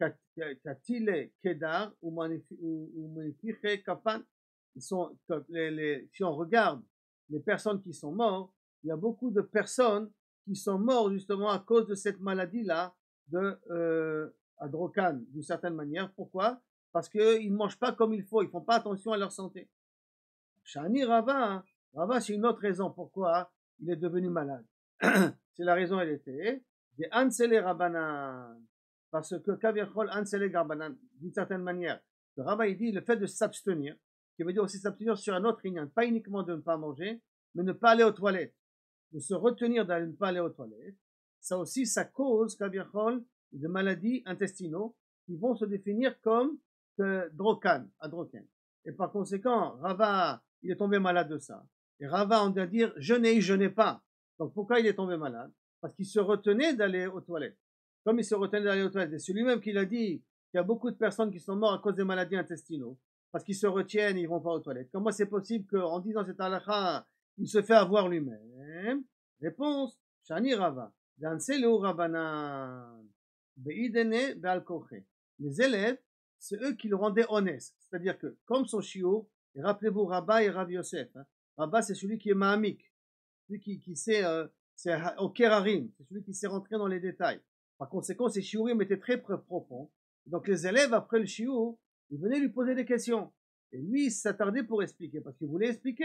katile kedar, ou manifiche kapan. Ils sont, les, les, si on regarde les personnes qui sont mortes, il y a beaucoup de personnes qui sont morts justement à cause de cette maladie-là de euh, Adrokan, d'une certaine manière. Pourquoi? Parce qu'ils ne mangent pas comme il faut, ils ne font pas attention à leur santé. Shani Rava, hein, Rava c'est une autre raison pourquoi il est devenu malade. C'est la raison, elle était des Ansele Rabanan. Parce que Kavirchol Ansele Rabanan, d'une certaine manière, le Rava il dit le fait de s'abstenir, qui veut dire aussi s'abstenir sur un autre lignan, pas uniquement de ne pas manger, mais ne pas aller aux toilettes. De se retenir d'aller ne pas aller aux toilettes, ça aussi, ça cause, Kavirchol, de maladies intestinaux qui vont se définir comme euh, drokan, adroken. Et par conséquent, Rava, il est tombé malade de ça. Et Rava, on doit dire, je n'ai, je n'ai pas. Donc pourquoi il est tombé malade? Parce qu'il se retenait d'aller aux toilettes. Comme il se retenait d'aller aux toilettes, et c'est lui-même qui l'a dit, qu'il y a beaucoup de personnes qui sont mortes à cause des maladies intestinaux, parce qu'ils se retiennent, ils ne vont pas aux toilettes. Comment c'est possible qu'en disant cette halakha, il se fait avoir lui-même? Réponse, Shani Rava, Danselu Rabanan, Beidene Bealkoche. Les élèves, c'est eux qui le rendaient honnête. C'est-à-dire que, comme son chiot, et rappelez-vous Rabba et Rav Yosef, hein, Rabba c'est celui qui est Mahamik, celui qui, qui sait, euh, c'est au Kerarim, c'est celui qui sait rentrer dans les détails. Par conséquent, ces shiurim étaient très profonds. Donc les élèves, après le shiur, ils venaient lui poser des questions. Et lui, il s'attardait pour expliquer, parce qu'il voulait expliquer.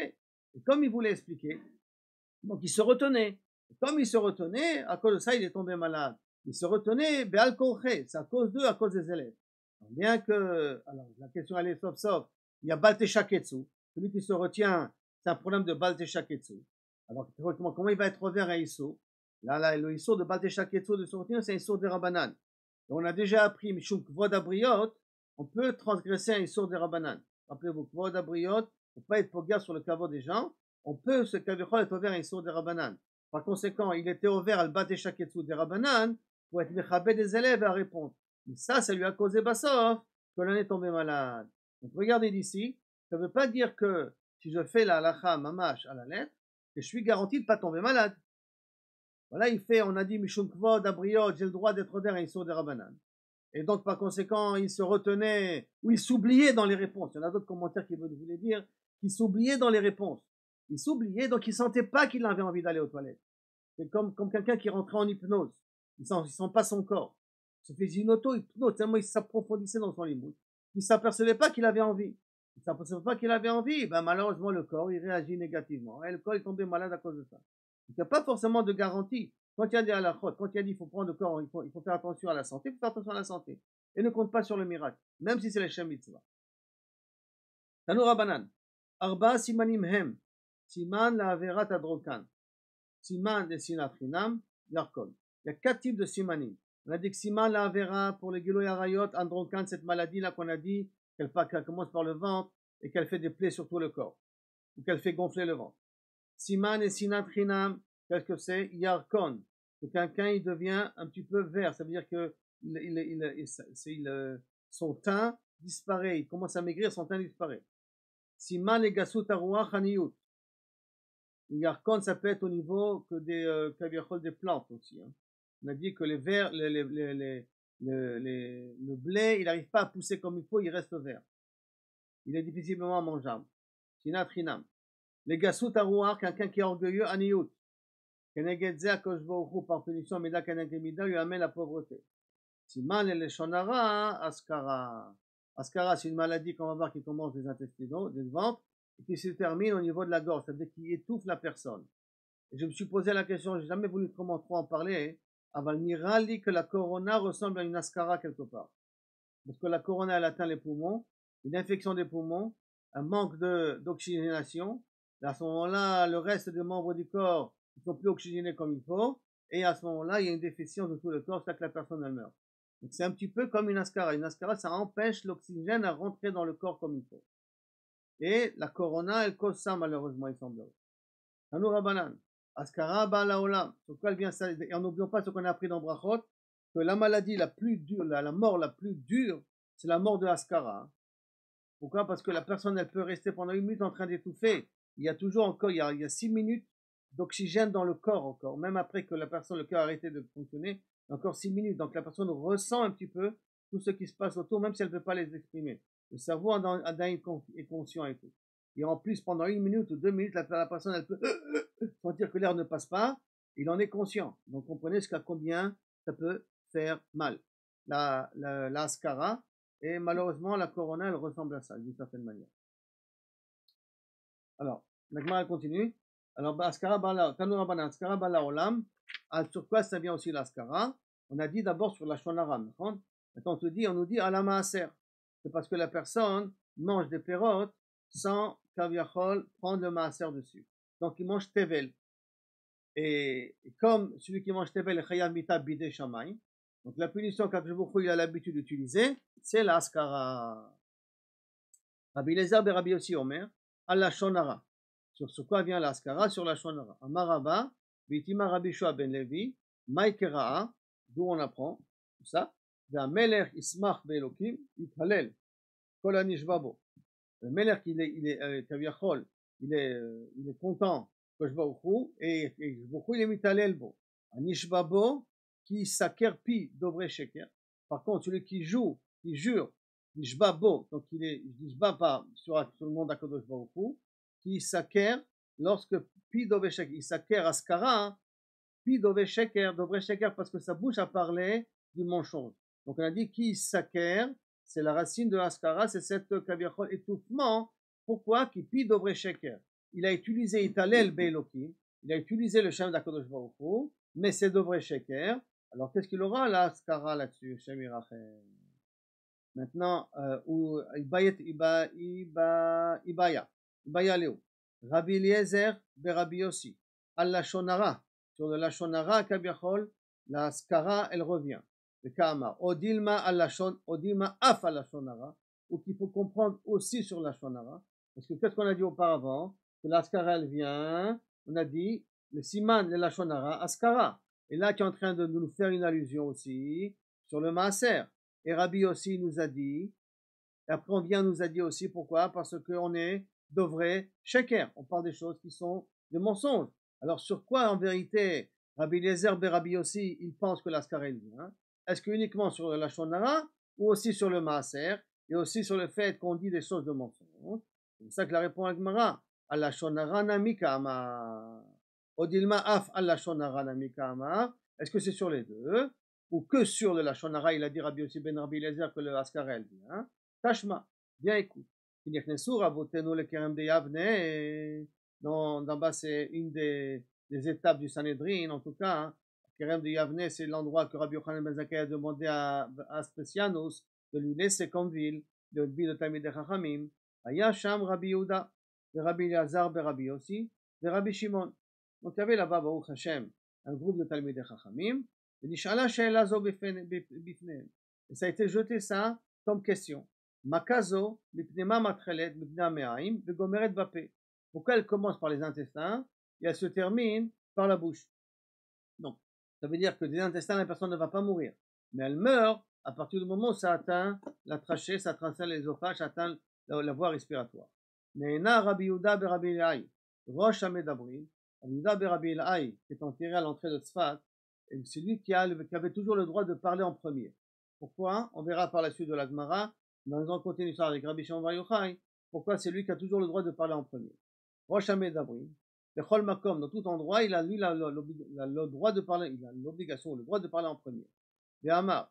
Et comme il voulait expliquer, donc il se retenait. Et comme il se retenait, à cause de ça, il est tombé malade. Il se retenait, béal korché, c'est à cause d'eux, à cause des élèves. Donc, bien que, alors la question elle est sauf sauf, il y a balte shaketsu, celui qui se retient, c'est un problème de balte shaketsu. Alors comment, comment il va être ouvert à Issou? Là, là, le Issou de balte shaketsu de se retenir, c'est un Issou de Rabanan. On a déjà appris, Mishum Kvod Abriot, on peut transgresser un Issou de Rabanan. Rappelez-vous, Kvod Abriot, pour pas être poga sur le caveau des gens, on peut, ce Kavichol est ouvert à Issou de Rabanan. Par conséquent, il était ouvert à le balte shaketsu de Rabanan pour être mechabé des élèves à répondre. Mais ça, ça lui a causé Bassof que l'on est tombé malade. Donc regardez d'ici, ça ne veut pas dire que si je fais la halacha mamash à la lettre, que je suis garanti de ne pas tomber malade. Voilà, il fait, on a dit Mishum Kvod Abriot, j'ai le droit d'être ouvert à Issur de Rabanan. Et donc par conséquent, il se retenait, ou il s'oubliait dans les réponses. Il y en a d'autres commentaires qui voulaient dire qu'il s'oubliait dans les réponses. Il s'oubliait, donc il ne sentait pas qu'il avait envie d'aller aux toilettes. C'est comme, comme quelqu'un qui rentrait en hypnose. Il ne sent, sent pas son corps. Il se faisait une auto-hypnose, tellement il s'approfondissait dans son limoud. Il ne s'apercevait pas qu'il avait envie. Il ne s'apercevait pas qu'il avait envie. Ben, malheureusement, le corps, il réagit négativement. Et le corps est tombé malade à cause de ça. Il n'y a pas forcément de garantie. Quand il y a des halakhot, quand il y a dit qu'il faut prendre le corps, il faut, il faut faire attention à la santé, il faut faire attention à la santé. Et ne compte pas sur le miracle, même si c'est les Shem Mitzvah. Tanu Rabbanan. Arba simanim hem. Siman la averat adrokan. Siman de sinat chinam, yarkon. Il y a quatre types de simanim. On a dit que siman la avera pour les Giloy Arayot, androkan, cette maladie-là qu'on a dit, qu'elle, qu'elle commence par le ventre et qu'elle fait des plaies sur tout le corps. Ou qu'elle fait gonfler le ventre. Siman et sinat chinam, qu'est-ce que c'est? Yarkon. Que quelqu'un il devient un petit peu vert, ça veut dire que il, il, il, il, c'est, il, son teint disparaît, il commence à maigrir, son teint disparaît. Siman et gasut aruach haniyut. Yarkon, ça peut être au niveau que des euh, des plantes aussi. Hein. On a dit que les vers, les, les, les, les, les, les, le blé, il n'arrive pas à pousser comme il faut, il reste vert. Il est difficilement mangeable. Sinat chinam. Les gasut aruach, quelqu'un qui est orgueilleux, haniyut. Par punition, Mida Kenegemida lui amène la pauvreté. Siman et les Shonara, Askara. Askara, c'est une maladie qu'on va voir qui commence des intestinaux, des ventres, et qui se termine au niveau de la gorge, c'est-à-dire qui étouffe la personne. Et je me suis posé la question, j'ai jamais voulu trop, trop en parler, avant Nirali que la corona ressemble à une Askara quelque part. Parce que la corona, elle atteint les poumons, une infection des poumons, un manque de, d'oxygénation, et à ce moment-là, le reste des membres du corps ils sont plus oxygénés comme il faut, et à ce moment-là, il y a une déficience de tout le corps, c'est que la personne elle meurt. Donc c'est un petit peu comme une ascara. Une ascara, ça empêche l'oxygène à rentrer dans le corps comme il faut. Et la corona, elle cause ça malheureusement, il semblerait. Tanu Rabbanan, ascara ba'ala olam. Sur quoi elle vient ça? Et en n'oublions pas ce qu'on a appris dans Brachot, que la maladie la plus dure, la, la mort la plus dure, c'est la mort de ascara. Pourquoi? Parce que la personne, elle peut rester pendant une minute en train d'étouffer. Il y a toujours encore, il y a, il y a six minutes d'oxygène dans le corps encore, même après que la personne, le cœur a arrêté de fonctionner, encore six minutes. Donc la personne ressent un petit peu tout ce qui se passe autour, même si elle ne peut pas les exprimer. Le cerveau est conscient et tout. Et en plus, pendant une minute ou deux minutes, la, la personne, elle peut sentir que l'air ne passe pas, il en est conscient. Donc comprenez jusqu'à combien ça peut faire mal. La, la, la ascara, et malheureusement, la corona, elle ressemble à ça, d'une certaine manière. Alors, maintenant, elle continue. Alors, Askara Bala, Tanu Rabbanan, Askara Bala Olam, sur quoi ça vient aussi l'Askara? On a dit d'abord sur la Shonara. Maintenant, on te dit, on nous dit à la Maaser. C'est parce que la personne mange des pérotes sans kaviachol prendre le Maaser dessus. Donc, il mange Tevel. Et, et comme celui qui mange Tevel est Chayav Mita Bidei Shamayim, donc la punition qu'Akjebouchou il a l'habitude d'utiliser, c'est l'Askara. Rabbi Lezer et Rabbi Yossi Omer, à la Shonara. Sur ce quoi vient l'Askara? Sur la Shonara. Amaraba, Vitima Rabbi Shua ben Levi, Maïkera'a, d'où on apprend tout ça. D'un Melech Ismach Be'elokim, Yithalel, Kol Anishvabo. Le Melech, il est, il est, euh, Kaviachol, il est, euh, il est content que je Baruchou, et Baruchou, il est Mithalel Bo. Anishvabo, qui s'akerpi d'Ovre Sheker. Par contre, celui qui joue, qui jure, Nishbabo, donc il est, Nishba pas sur, sur le monde d'Akadosh Baruchou, qui s'acquiert lorsque Pi Dove Sheker, il s'acquiert Askara, Pi Dove Sheker, Dove Sheker, parce que sa bouche a parlé du mensonge. Donc on a dit qui s'acquiert, c'est la racine de Askara, c'est cette kaviachol étouffement. Pourquoi? Qui Pi Dove Sheker. il a utilisé Italel Be'elokim, il a utilisé le Shem d'Akadosh Baruch Hu, mais c'est de vrai Sheker. Alors qu'est-ce qu'il aura là, Skara là-dessus, Shem Irachem? Maintenant, euh, où Ibayet Iba Iba Ibaya, Ibaya Léo, Rabbi Eliezer Berabi Yossi, al Lashonara, sur le Lashonara Kabiachol, la Skara elle revient. Le Kama, Odilma al Lashon, Odilma Af al Lashonara, ou qu'il faut comprendre aussi sur la Shonara, parce que qu'est-ce qu'on a dit auparavant? Que l'Askara elle vient, on a dit le Siman de la Shonara, Askara, et là qui est en train de nous faire une allusion aussi sur le Maaser. Et Rabbi aussi nous a dit, et après on vient nous a dit aussi pourquoi, parce qu'on est de vrai sheker, on parle des choses qui sont des mensonges. Alors sur quoi en vérité Rabbi Eliezer et Rabbi aussi il pense que l'Askara il vient? Est-ce que uniquement sur la Shonara ou aussi sur le Maaser et aussi sur le fait qu'on dit des choses de mensonges? C'est pour ça que la réponse à Gemara, à la Shonara namikama, Odilma af à la Shonara namikama, est-ce que c'est sur les deux? Ou que sur le Lachonara, il a dit Rabbi Yossi ben Rabbi Eliezer que le Askarel vient. Tashma, bien écoute. Kinechnesu Rabotenu le Kerem de Yavne. D'en bas, c'est une des, des étapes du Sanhedrin, en tout cas. Hein. Kerem de Yavne, c'est l'endroit que Rabbi Yochanan ben Zakkai a demandé à, à Specianus de lui laisser comme ville, de ville de Talmidei Chachamim. Aya Sham Rabbi Yehuda, de Rabbi Eliezer, de Rabbi Yossi, de Rabbi Shimon. Donc il y avait là-bas, Baruch Hashem, un groupe de Talmidei Chachamim. Et ça a été jeté ça comme question. Makazo, pourquoi elle commence par les intestins et elle se termine par la bouche? Donc, ça veut dire que des intestins, la personne ne va pas mourir. Mais elle meurt à partir du moment où ça atteint la trachée, ça atteint l'ésophage, ça atteint la, la voie respiratoire. Ne'ena Rabbi Yehuda be Rabbi Elai, Rosh HaMedabrim, Rabbi Yehuda be Rabbi Elai, qui est enterré à l'entrée de Tzfat, et c'est lui qui, a, qui avait toujours le droit de parler en premier. Pourquoi? On verra par la suite de la Gemara, dans un côté l'histoire avec Rabbi Shimon Bar Yochai, pourquoi c'est lui qui a toujours le droit de parler en premier. Rosh HaMedabrim, Bechol Makom, dans tout endroit, il a lui la, la, la, le droit de parler, il a l'obligation, le droit de parler en premier. Ve'amar,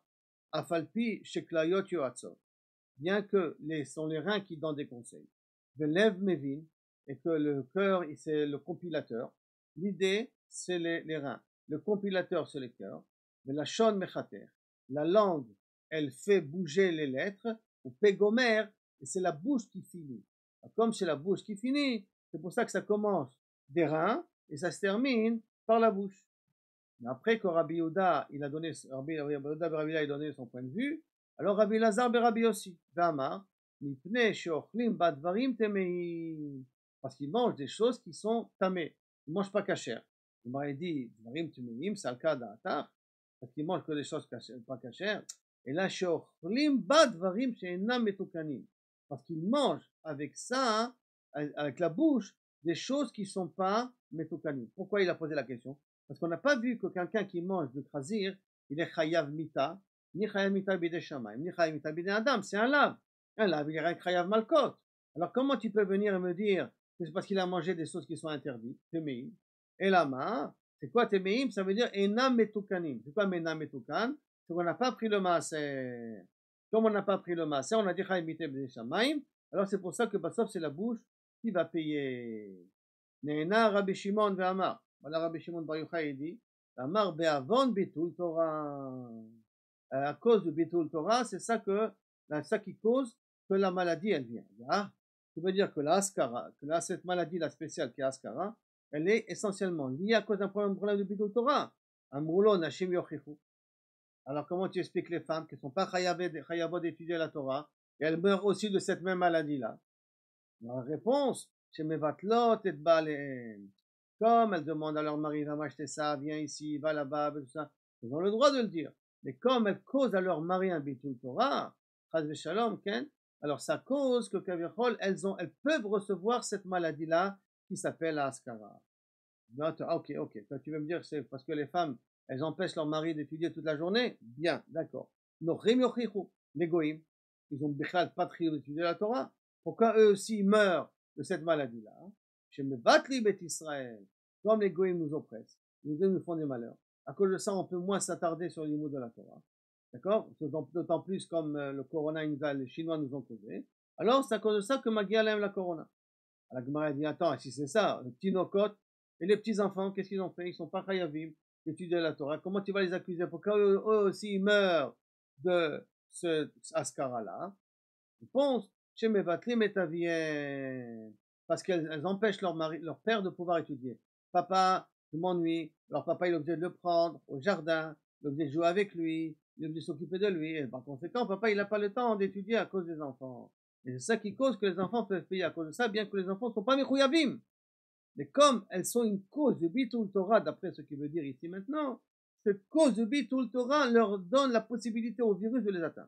Afalpi Sheklayot Yoatzot, bien que les, sont les reins qui donnent des conseils. Ve'lev Mevin, et que le cœur, c'est le compilateur. L'idée, c'est les, les reins. Le compilateur, c'est le cœur. Mais la shon mechater, la langue, elle fait bouger les lettres. Ou pégomer, et c'est la bouche qui finit. Comme c'est la bouche qui finit, c'est pour ça que ça commence des reins et ça se termine par la bouche. Mais après que Rabbi Yehuda, il a donné, Rabbi Yehuda Rabbi a donné son point de vue, alors Rabbi Lazar be Rabbi aussi, V'amar, mipnei sheochlim badvarim temeim, parce qu'ils mangent des choses qui sont tamées, ils ne mangent pas cachères. Il m'aurait dit, dvarim temeim, c'est le cas d'Atar, parce qu'ils mangent que des choses pas cachères. Et là, sheochlim badvarim she'enam metukanim, parce qu'ils mangent avec ça, avec la bouche, des choses qui ne sont pas metukanim. Pourquoi il a posé la question? Parce qu'on n'a pas vu que quelqu'un qui mange de khazir, il est chayav mita, ni chayav mita bidei shamayim, ni chayav mita bidei adam, c'est un lave. Un lave, il est chayav malkot. Alors comment tu peux venir et me dire que c'est parce qu'il a mangé des choses qui sont interdites, temeim? Et lama, c'est quoi temeim? Ça veut dire enam metukanim. C'est quoi enam metukan? C'est qu'on n'a pas pris le maaser. Comme on n'a pas pris le maaser, on a dit chayav mita bidei shamayim. Alors c'est pour ça que Bassof, c'est la bouche qui va payer. Ne'ena Rabbi Shimon ve'amar. Voilà, Rabbi Shimon Bar Yochai dit, Amar be'avon bitul Torah. À cause de bitul Torah, c'est ça que, ça qui cause que la maladie, elle vient. Ah, ça veut dire que la askara, que là, cette maladie, la spéciale qui est askara, elle est essentiellement liée à cause d'un problème, problème de bitul Torah. Amroulo nashim yochichu. Alors, comment tu expliques les femmes qui ne sont pas chayavot d'étudier la Torah, et elles meurent aussi de cette même maladie-là? La réponse, c'est mevatlot et balehem. Comme elles demandent à leur mari, va m'acheter ça, viens ici, va là-bas, tout ça, elles ont le droit de le dire. Mais comme elles causent à leur mari un bitul Torah, chas v'shalom, ken, alors ça cause que kavirchol, elles ont, elles peuvent recevoir cette maladie-là qui s'appelle la askara. Ah, ok, ok. Toi, tu veux me dire que c'est parce que les femmes, elles empêchent leur mari d'étudier toute la journée? Bien, d'accord. Les goïms, ils ont bichal pas de d'étudier la Torah. Pourquoi eux aussi meurent de cette maladie-là? Chez me batli bet Israël, comme les goïms nous oppressent, les goïms nous font des malheurs. À cause de ça, on peut moins s'attarder sur les mots de la Torah. D'accord? D'autant plus comme le corona, les Chinois nous ont causé. Alors, c'est à cause de ça que Magia aime la corona. La Gemara dit, attends, si c'est ça, le petit Nokot, et les petits-enfants, qu'est-ce qu'ils ont fait? Ils sont pas Chayavim d'étudier la Torah. Comment tu vas les accuser? Pourquoi eux, eux aussi ils meurent de ce Askara-là? Réponse, chez Mevatlim et Tavien, parce qu'elles empêchent leur, mari, leur père de pouvoir étudier. Papa, je m'ennuie. Alors papa, il est obligé de le prendre au jardin, il est obligé de jouer avec lui, il est obligé de s'occuper de lui. Et par conséquent, papa, il n'a pas le temps d'étudier à cause des enfants. Et c'est ça qui cause que les enfants peuvent payer à cause de ça, bien que les enfants ne sont pas Mechouyavim. Mais comme elles sont une cause de Bitul Torah, d'après ce qu'il veut dire ici maintenant, cette cause de Bitul Torah leur donne la possibilité au virus de les atteindre.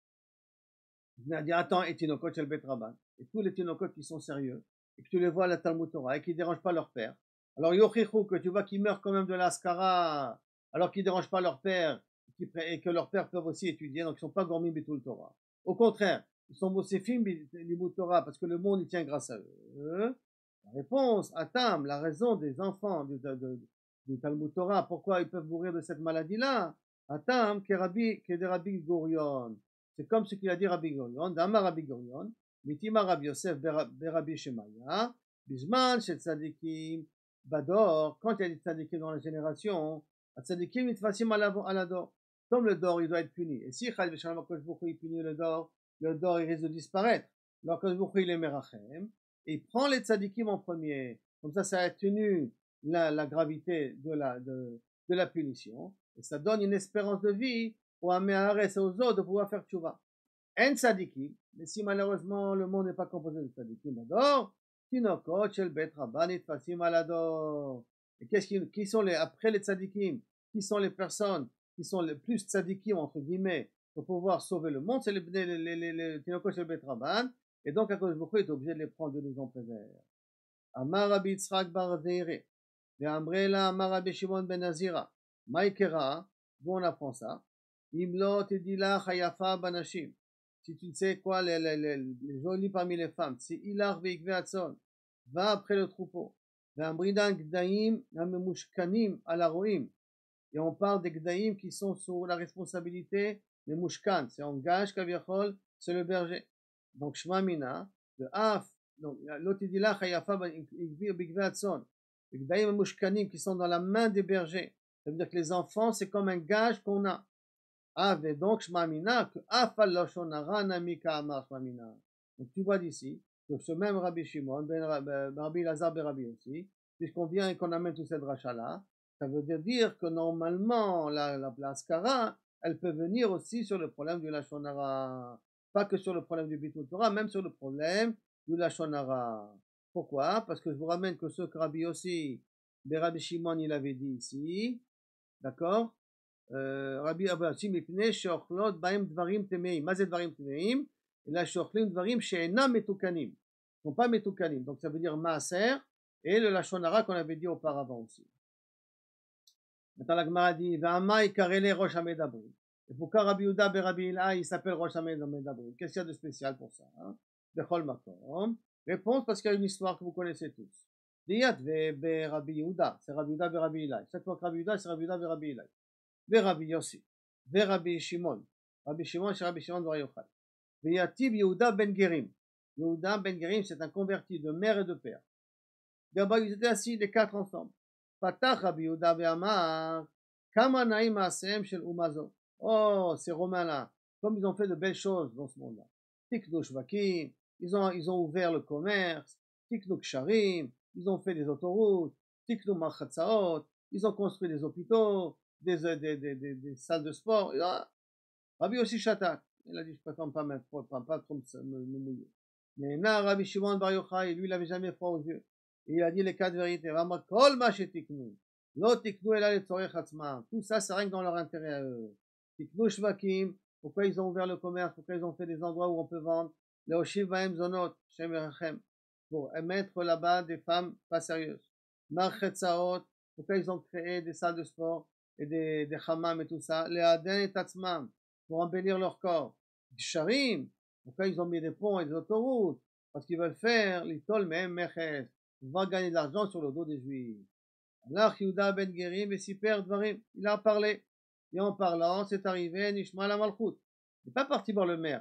Je viens dire, attends, et Tinokot Shel Bet Rabban, et tous les Tinokot qui sont sérieux, et que tu les vois à la Talmud Torah, et qui ne dérangent pas leur père. Alors, Yochichou, que tu vois qu'ils meurent quand même de l'Askara, alors qu'ils ne dérangent pas leur père, et que leurs pères peuvent aussi étudier, donc ils ne sont pas Gormim Bitul Torah. Au contraire, ils sont Mosefim Limut Torah, parce que le monde, il tient grâce à eux. La réponse, Atam, la raison des enfants du, de, de, du Talmud Torah, pourquoi ils peuvent mourir de cette maladie-là, Atam, Kerabi, Kederabbi Gurion. C'est comme ce qu'il a dit Rabbi Gurion, Damar Rabbi Gurion, Mitima Rabbi Yosef Berabi Shemaya, Bisman Shel Tzadikim, Bador, quand il y a des tzadikim dans la génération, Tzadikim mitfasim à la dor. Comme le dor, il doit être puni. Et si Chal Veshalom Kosh Bukhu il punit le dor, le dor il risque de disparaître. Alors Kosh Bukhu il est merachem, et il prend les tzadikim en premier. Comme ça, ça a tenu la, la gravité de la, de, de la punition, et ça donne une espérance de vie ou à Mehares et aux autres de pouvoir faire tchouva. En tzadikim, mais si malheureusement le monde n'est pas composé de tzadikim, d'or, tinokot shel bet rabban nitfasim alador. Et qu'est-ce qui, qui sont les, après les tzadikim, qui sont les personnes qui sont les plus tzadikim, entre guillemets, pour pouvoir sauver le monde, c'est les, les, les, les, les tinokot shel bet rabban, et donc Akadosh Baruch Hu est obligé de les prendre, de nous en préserver. Amar Rabbi Yitzchak bar Zeire, ve'amrela amar Rabbi Shimon ben Nazira, maïkera, d'où on apprend ça. Imlot et Dilah Hayafa Banashim. Si tu ne sais quoi, les, les, les, les jolis parmi les femmes, c'est Ilar Veikve Atson, va après le troupeau. Ve'amridan Gdaim Namemushkanim Alaroim. Et on parle des Gdaim qui sont sous la responsabilité des Mushkan. C'est en gage, Kaviachol, c'est le berger. Donc Shma Mina, le Af, donc Lot et Dilah Hayafa Veikve Atson. Les Gdaim Mushkanim qui sont dans la main des bergers. Ça veut dire que les enfants, c'est comme un gage qu'on a. Ah, et donc, Shmamina, que Afal Loshonara Namika Amar Shmamina. Donc, tu vois d'ici, que ce même Rabbi Shimon, ben Rabbi Lazar ben Rabbi aussi, puisqu'on vient et qu'on amène toute cette rachat-là, ça veut dire que normalement, la, la, la Askara, elle peut venir aussi sur le problème du Lashonara. Pas que sur le problème du Bitul Torah, même sur le problème du Lashonara. Pourquoi? Parce que je vous ramène que ce que Rabbi aussi, ben Rabbi Shimon, il avait dit ici, d'accord? רבי אבא מפני שאוכלות בהם דברים טמאים. מה זה דברים טמאים? אלא שאוכלים דברים שאינם מתוקנים. Ils sont pas מתוקנים. Donc ça veut dire maaser et le lashon hara qu'on avait dit auparavant aussi. Maintenant la Gemara dit V'ama ikarele rosh hamedabrim. Et pourquoi Rabbi Yehuda ben Rabbi Hillel il s'appelle rosh hamedabrim? Qu'est-ce qu'il y a de spécial pour ça? Bechol makom. Réponse parce qu'il y a une histoire que vous connaissez tous. Diyat ve Rabbi Yehuda. C'est Rabbi Yehuda ben Rabbi Hillel. Chaque fois que Rabbi Yehuda c'est Rabbi Yehuda ben Rabbi Hillel. ורבי יוסי, ורבי שמעון, רבי שמעון שרבי שמעון בר יוחאי, ויתיב יהודה בן גרים. Yehuda ben Gerim, c'est un converti de mère et de père. D'abord, ils étaient assis les quatre ensemble. Patach Rabbi Yehuda ve'amar, kama naim ma'asehem shel umazo. Oh, ces Romains-là, comme ils ont fait de belles choses dans ce monde-là. Tiknu shvakim, ils ont, ils ont ouvert le commerce. Tiknu ksharim, ils ont fait des autoroutes. Tiknu machatzaot, ils ont construit des hôpitaux. Des, des, des, des, des salles de sport. Ah, Rabbi aussi Shatak. Il a dit, je prétends pas mettre froid, pas, pas trop me, me mouiller. Mais là, Rabbi Shimon Bar Yochai, lui, il avait jamais froid aux yeux. Et il a dit les quatre vérités. Kol ma shetiknu. Lo tiknu ela letzorech atzmam. Tout ça, c'est rien que dans leur intérêt à eux. Tiknu shvakim. Pourquoi ils ont ouvert le commerce? Pourquoi ils ont fait des endroits où on peut vendre? Leoshiv bahem zonot. Shem erachem. Pour mettre là-bas des femmes pas sérieuses. Marchetzaot. Pourquoi ils ont créé des salles de sport? Et des, des hammam et tout ça, les aden et tatzmam, pour embellir leur corps. Des sharim, pourquoi ils ont mis des ponts et des autoroutes? Parce qu'ils veulent faire l'itol même meches, ils vont gagner de l'argent sur le dos des juifs. Alors Yehuda ben Gerim et Siper Dvarim, il a parlé. Et en parlant, c'est arrivé Nishma la Malchut. Il n'est pas parti voir le maire.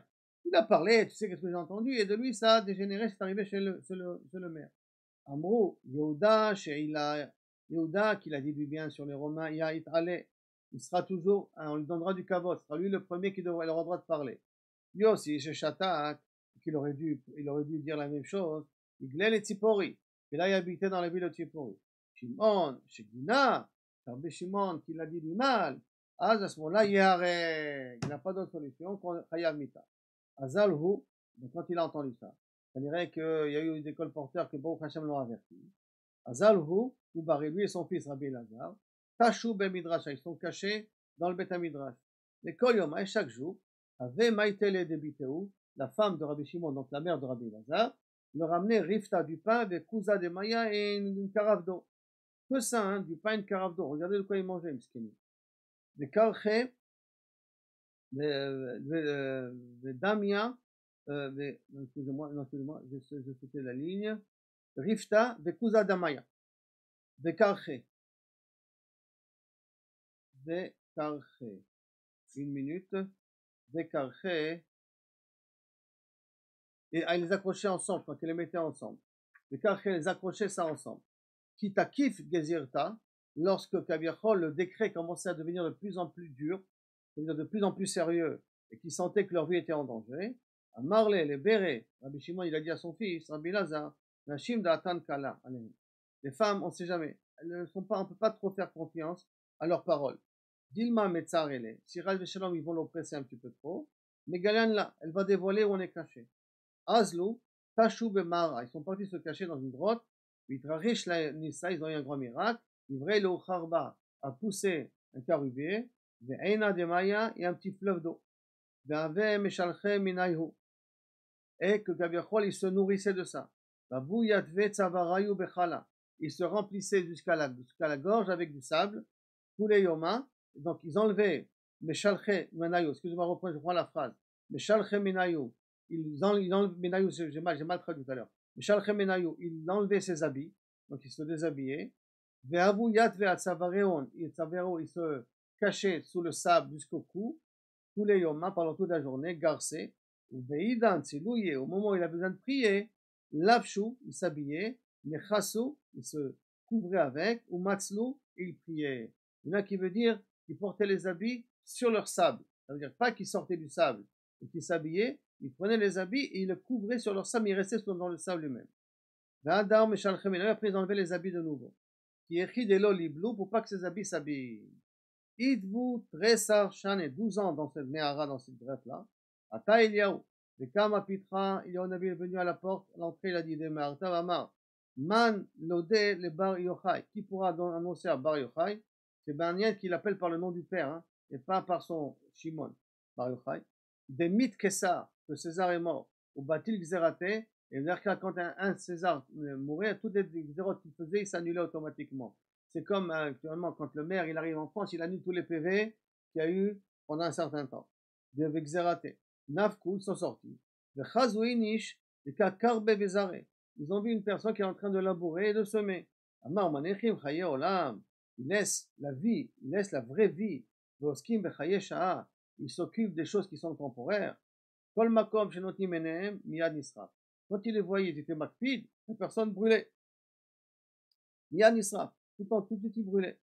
Il a parlé, tu sais qu'est-ce que j'ai entendu, et de lui ça a dégénéré, c'est arrivé chez le, chez le, chez le maire. Amrou, Yehuda, Sheila, Yehuda, qu'il a dit du bien sur les Romains, Yahit Ale, il sera toujours, hein, on lui donnera du kavod, ce sera lui le premier qui devrait, il aura le droit de parler. Yossi, Sheshatak, qu'il aurait dû, il aurait dû dire la même chose, Iglel et Tzipori, et là il habitait dans la ville de Tzipori. Shimon, Shegina, Rabbi Shimon, qui l'a dit du mal, à ce moment-là, Yahare, il n'a pas d'autre solution qu'on Chayav Mita. Azalhu, donc quand il a entendu ça, ça dirait qu'il y a eu des colporteurs que Baruch Hashem l'ont averti. Azalhu, Ubaré, lui et son fils Rabbi Lazar, Tachou ben Midrash, ils sont cachés dans le Beth Midrash. Les Kol Yom, chaque jour, avait Maïtele de Biteu, la femme de Rabbi Shimon, donc la mère de Rabbi Lazar, le ramenait Rifta du pain avec Kouza de Maya et une, une carafe d'eau. Que ça, hein, du pain et une carafe d'eau. Regardez de quoi il mangeait, Mskini. Les Karché, les Damia, excusez-moi, non, excusez-moi, je sautais la ligne. Rifta, Vekuza Damaya. Vekarche. Vekarche. Une minute. Vekarche. Et elle les accrochait ensemble, quand elle les mettait ensemble. Vekarche les accrochait ça ensemble. Kitakif Gezirta, lorsque Kaviachol, le décret commençait à devenir de plus en plus dur, de plus en plus sérieux, et qui sentaient que leur vie était en danger, à Marley, les Bérés, Rabbi Shimon, il a dit à son fils, Rabbi Lazar, Nashim Da'atan Kala, les femmes, on ne sait jamais, elles ne sont pas, on ne peut pas trop faire confiance à leurs paroles. Dilma Metzarele, si Rav Shalom, ils vont l'oppresser un petit peu trop, mais Galian là, elle va dévoiler où on est caché. Azlou, Tachou Bemara, ils sont partis se cacher dans une grotte, Vitrarish la Nissa, ils ont eu un grand miracle, Ivrei le Charba a poussé un carubier, Ve'ena de Maya, et un petit fleuve d'eau. Ve'ave Meshalche Minayhu, et que Gaviachol, il se nourrissait de ça. Va'vuyatve Tzavarayu Bechala, il se remplissait jusqu'à la, jusqu'à la gorge avec du sable, tous les Yoma, donc ils enlevaient Meshalche Minayu, excusez-moi, je reprends la phrase, Meshalche Minayu, ils enlevaient, Minayu, j'ai mal, j'ai mal traduit tout à l'heure, Meshalche Minayu, il enlevait ses habits, donc il se déshabillait, Ve'avuyatve Tzavareon, il se cachait sous le sable jusqu'au cou, tous les Yoma, pendant toute la journée, garcé, ou Veidan, Tsilouye, au moment où il a besoin de prier, Lavchou, il s'habillait, Nechassou, il se couvrait avec, ou Matzlou, il priait. Il y en a qui veut dire qu'ils portaient les habits sur leur sable. Ça veut dire pas qu'ils sortaient du sable et qu'ils s'habillaient, ils prenaient les habits et ils le couvraient sur leur sable, ils restaient dans le sable lui-même. Après ils enlevaient les habits de nouveau. Qui écrit des lots liblou pour pas que ces habits s'habillent. Idvu Tresar Shane, douze ans dans cette Mehara, dans cette greffe-là. Ata Eliaou, de Kama Pitra, il y a un est venu à la porte, à l'entrée, il a dit des Marta Vamar, Man Lodé le Bar Yochai, qui pourra annoncer à Bar Yochai, c'est Barniel qui l'appelle par le nom du père, hein, et pas par son Shimon, Bar Yochai. Des mythes Kessar, que César est mort, au Batil Xerate, et quand un, un César mourait, toutes les xérotes qu'il faisait, il s'annulait automatiquement. C'est comme actuellement quand le maire il arrive en France, il annule tous les P V qu'il y a eu pendant un certain temps. De Xerate. Nafkou, ils sont sortis. De Chazouinish, de Kakarbe Vezare. Ils ont vu une personne qui est en train de labourer et de semer. Amar Manechim Chaye Olam. Il laisse la vie, il laisse la vraie vie. Voskim Bechaye Sha'a. Il s'occupe des choses qui sont temporaires. Kol Makom Shenotni Menehem Miyad Nisraf. Quand il les voyait, ils étaient makpid, la personne brûlait. Miyad Nisraf. Tout en tout petit brûlait.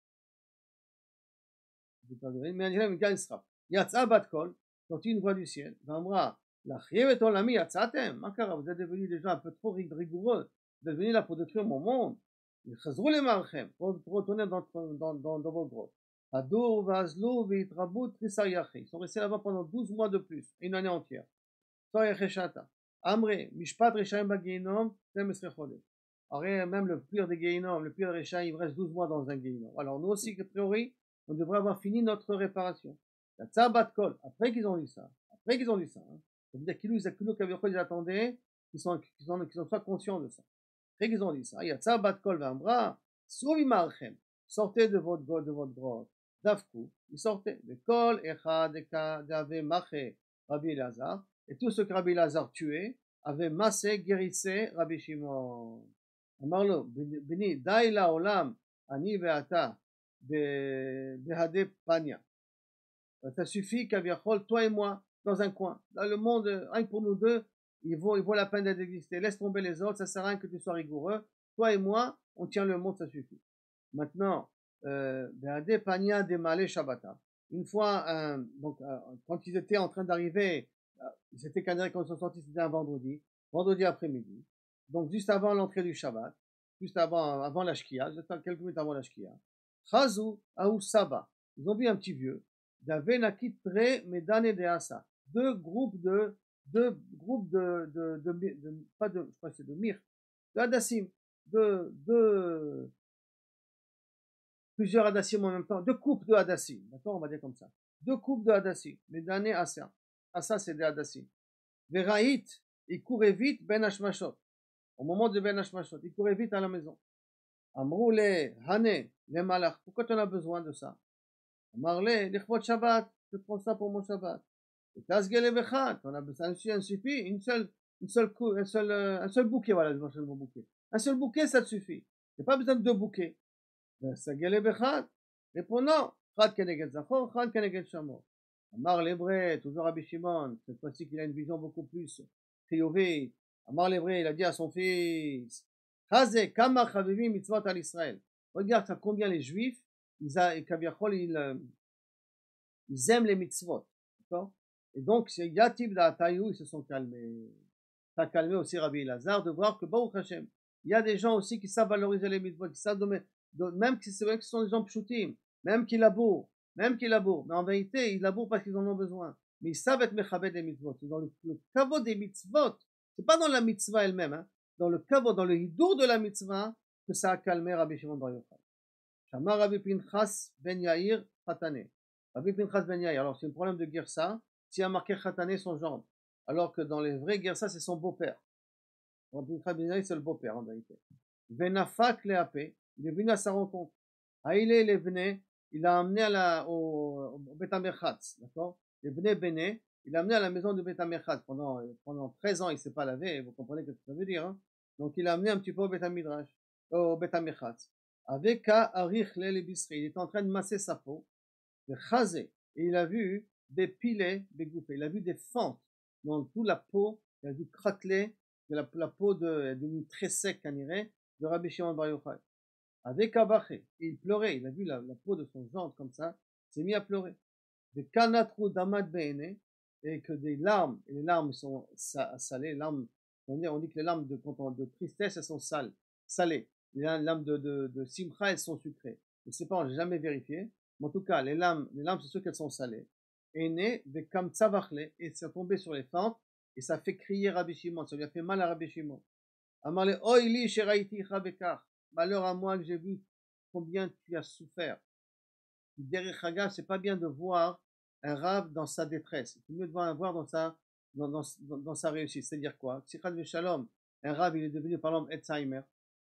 Yatsa bat kol, sortit une voix du ciel. Vamra, la chievet olami yatsatem. Makara, vous êtes devenus des gens un peu trop rigoureux. Vous êtes venus là pour détruire mon monde. Chazrou les marchem, pour retourner dans, dans, dans, dans vos grottes. Adour, Vazlou, Vitrabut, Trisariachi. Ils sont restés là-bas pendant douze mois de plus, une année entière. Soyacheshata. Amre, Mishpat Rechaim Bageinom, Temesre Chodesh. Alors, même le pire des Geinom, le pire des Rechaim, il reste douze mois dans un Geinom. Alors, nous aussi, a priori, on devrait avoir fini notre réparation. La Tzabat Kol, après qu'ils ont dit ça, après qu'ils ont dit ça, hein, ça veut dire qu'ils ils attendaient, qu'ils sont, qu'ils sont, qu'ils sont pas conscients de ça. Après qu'ils ont dit ça, il y a Tzabat Kol Vambra, Souvi Marchem, sortez de votre grotte, de votre grotte. Davkou, ils sortaient. De Kol, Echad, Dave, Mache, Rabbi Lazar, et tout ce que Rabbi Lazar tuait, avait massé, guérissé Rabbi Shimon. Amarlo, Bini, Daïla Olam, Ani Veata, Behade Pania. Ça suffit, Kaviachol, toi et moi, dans un coin. Dans le monde, rien que pour nous deux, il vaut, il vaut la peine d'exister. Laisse tomber les autres, ça sert à rien que tu sois rigoureux. Toi et moi, on tient le monde, ça suffit. Maintenant, euh, une fois, euh, donc, euh, quand ils étaient en train d'arriver, euh, ils étaient canadiens quand ils sont sortis, c'était un vendredi, vendredi après-midi, donc juste avant l'entrée du Shabbat, juste avant, avant la Shkia, quelques minutes avant la Shkia, Chazou Aou Saba, ils ont vu un petit vieux, d'Avenakit Pre Medane de Asa, deux groupes de, deux groupes de, de, de, de, de pas de, je crois que c'est de Mir, de Hadassim, de, de, plusieurs Hadassim en même temps, deux coupes de Hadassim, d'accord, on va dire comme ça, deux coupes de Hadassim, Medane Asa, Asa c'est des Hadassim, Veraït, il courait vite, Ben Hashmashot, au moment de Ben Hashmashot, il courait vite à la maison. Amroule, Hane, les malach, pourquoi tu en as besoin de ça? Amarle, l'Ichvot Shabbat, je prends ça pour mon Shabbat. Et Tazgele Vechat, on a besoin, un suffit, une seule, une seule, un seul, un seul bouquet, voilà, je mange le mot bouquet. Un seul bouquet, ça te suffit. Il n'y a pas besoin de deux bouquets. Tazgele Vechat, répondant, Chad Keneged Zachor, Chad Keneged Shamor. Amar l'hébreu, toujours Rabbi Shimon, cette fois-ci qu'il a une vision beaucoup plus triovée. Amar l'hébreu, il a dit à son fils, Chazé, Kama Chavivim Mitzvot al Israël. Regarde combien les Juifs, ils, a, ils, ils aiment les mitzvot. D'accord? Et donc, c'est Yativ d'Ataïou, ils se sont calmés. Ça a calmé aussi Rabbi Elazar de voir que Baruch Hashem, il y a des gens aussi qui savent valoriser les mitzvot, qui savent donner, même si c'est vrai que ce sont des gens pshutim, même qui labourent, même qui labourent, mais en vérité, ils labourent parce qu'ils en ont besoin. Mais ils savent être mechabed des mitzvot. Dans le, le kavod des mitzvot, c'est pas dans la mitzvah elle-même, hein, dans le kavod, dans le hidour de la mitzvah, que ça a calmé Rabbi Shimon Bar Yochai. Shama Rabbi Pinchas ben Yair Khatane. Rabbi Pinchas ben Yair, alors c'est un problème de Girsa, s'il a marqué Khatane son gendre, alors que dans les vrais Girsa, c'est son beau-père. Rabbi Pinchas ben Yair, c'est le beau-père en vérité. Venafak Leapé, il est venu à sa rencontre. Haïlé Levne, il l'a amené à la, au, au Bet HaMerchatz, d'accord? Levne Bene, il l'a amené à la maison de Bet HaMerchatz. Pendant, pendant treize ans, il ne s'est pas lavé, vous comprenez ce que ça veut dire, hein? Donc il l'a amené un petit peu au Bet HaMidrash, au Bet HaMerchatz. Avec Arich Lele Bisri, il est en train de masser sa peau, de Chazé, et il a vu des pilets, des gouffres, il a vu des fentes dans toute la peau, il a vu craqueler de la, la peau de, de très sec, on dirait, de Rabbi Shimon Bar Yochai. Avec Abaché, il pleurait, il a vu la, la peau de son gendre comme ça, il s'est mis à pleurer. De Kanatru Damad Beene, et que des larmes, et les larmes sont salées, larmes, on dit, on dit que les larmes de, de tristesse, elles sont sales, salées. Les lames de, de, de simcha, elles sont sucrées. Je ne sais pas, je n'ai jamais vérifié. Mais en tout cas, les lames, les lames, c'est sûr qu'elles sont salées. Et né, de kam tzavachle, et c'est tombé sur les fentes, et ça fait crier Rabbi Shimon, ça lui a fait mal à Rabbi Shimon. Amarle, oili sheraiti chabekar. Malheur à moi que j'ai vu combien tu as souffert. Derrière Chaga, c'est pas bien de voir un rave dans sa détresse. C'est mieux de voir un voir dans sa, dans, dans, dans, dans sa réussite. C'est-à-dire quoi? Si Chad Shalom, un rave, il est devenu par exemple Alzheimer,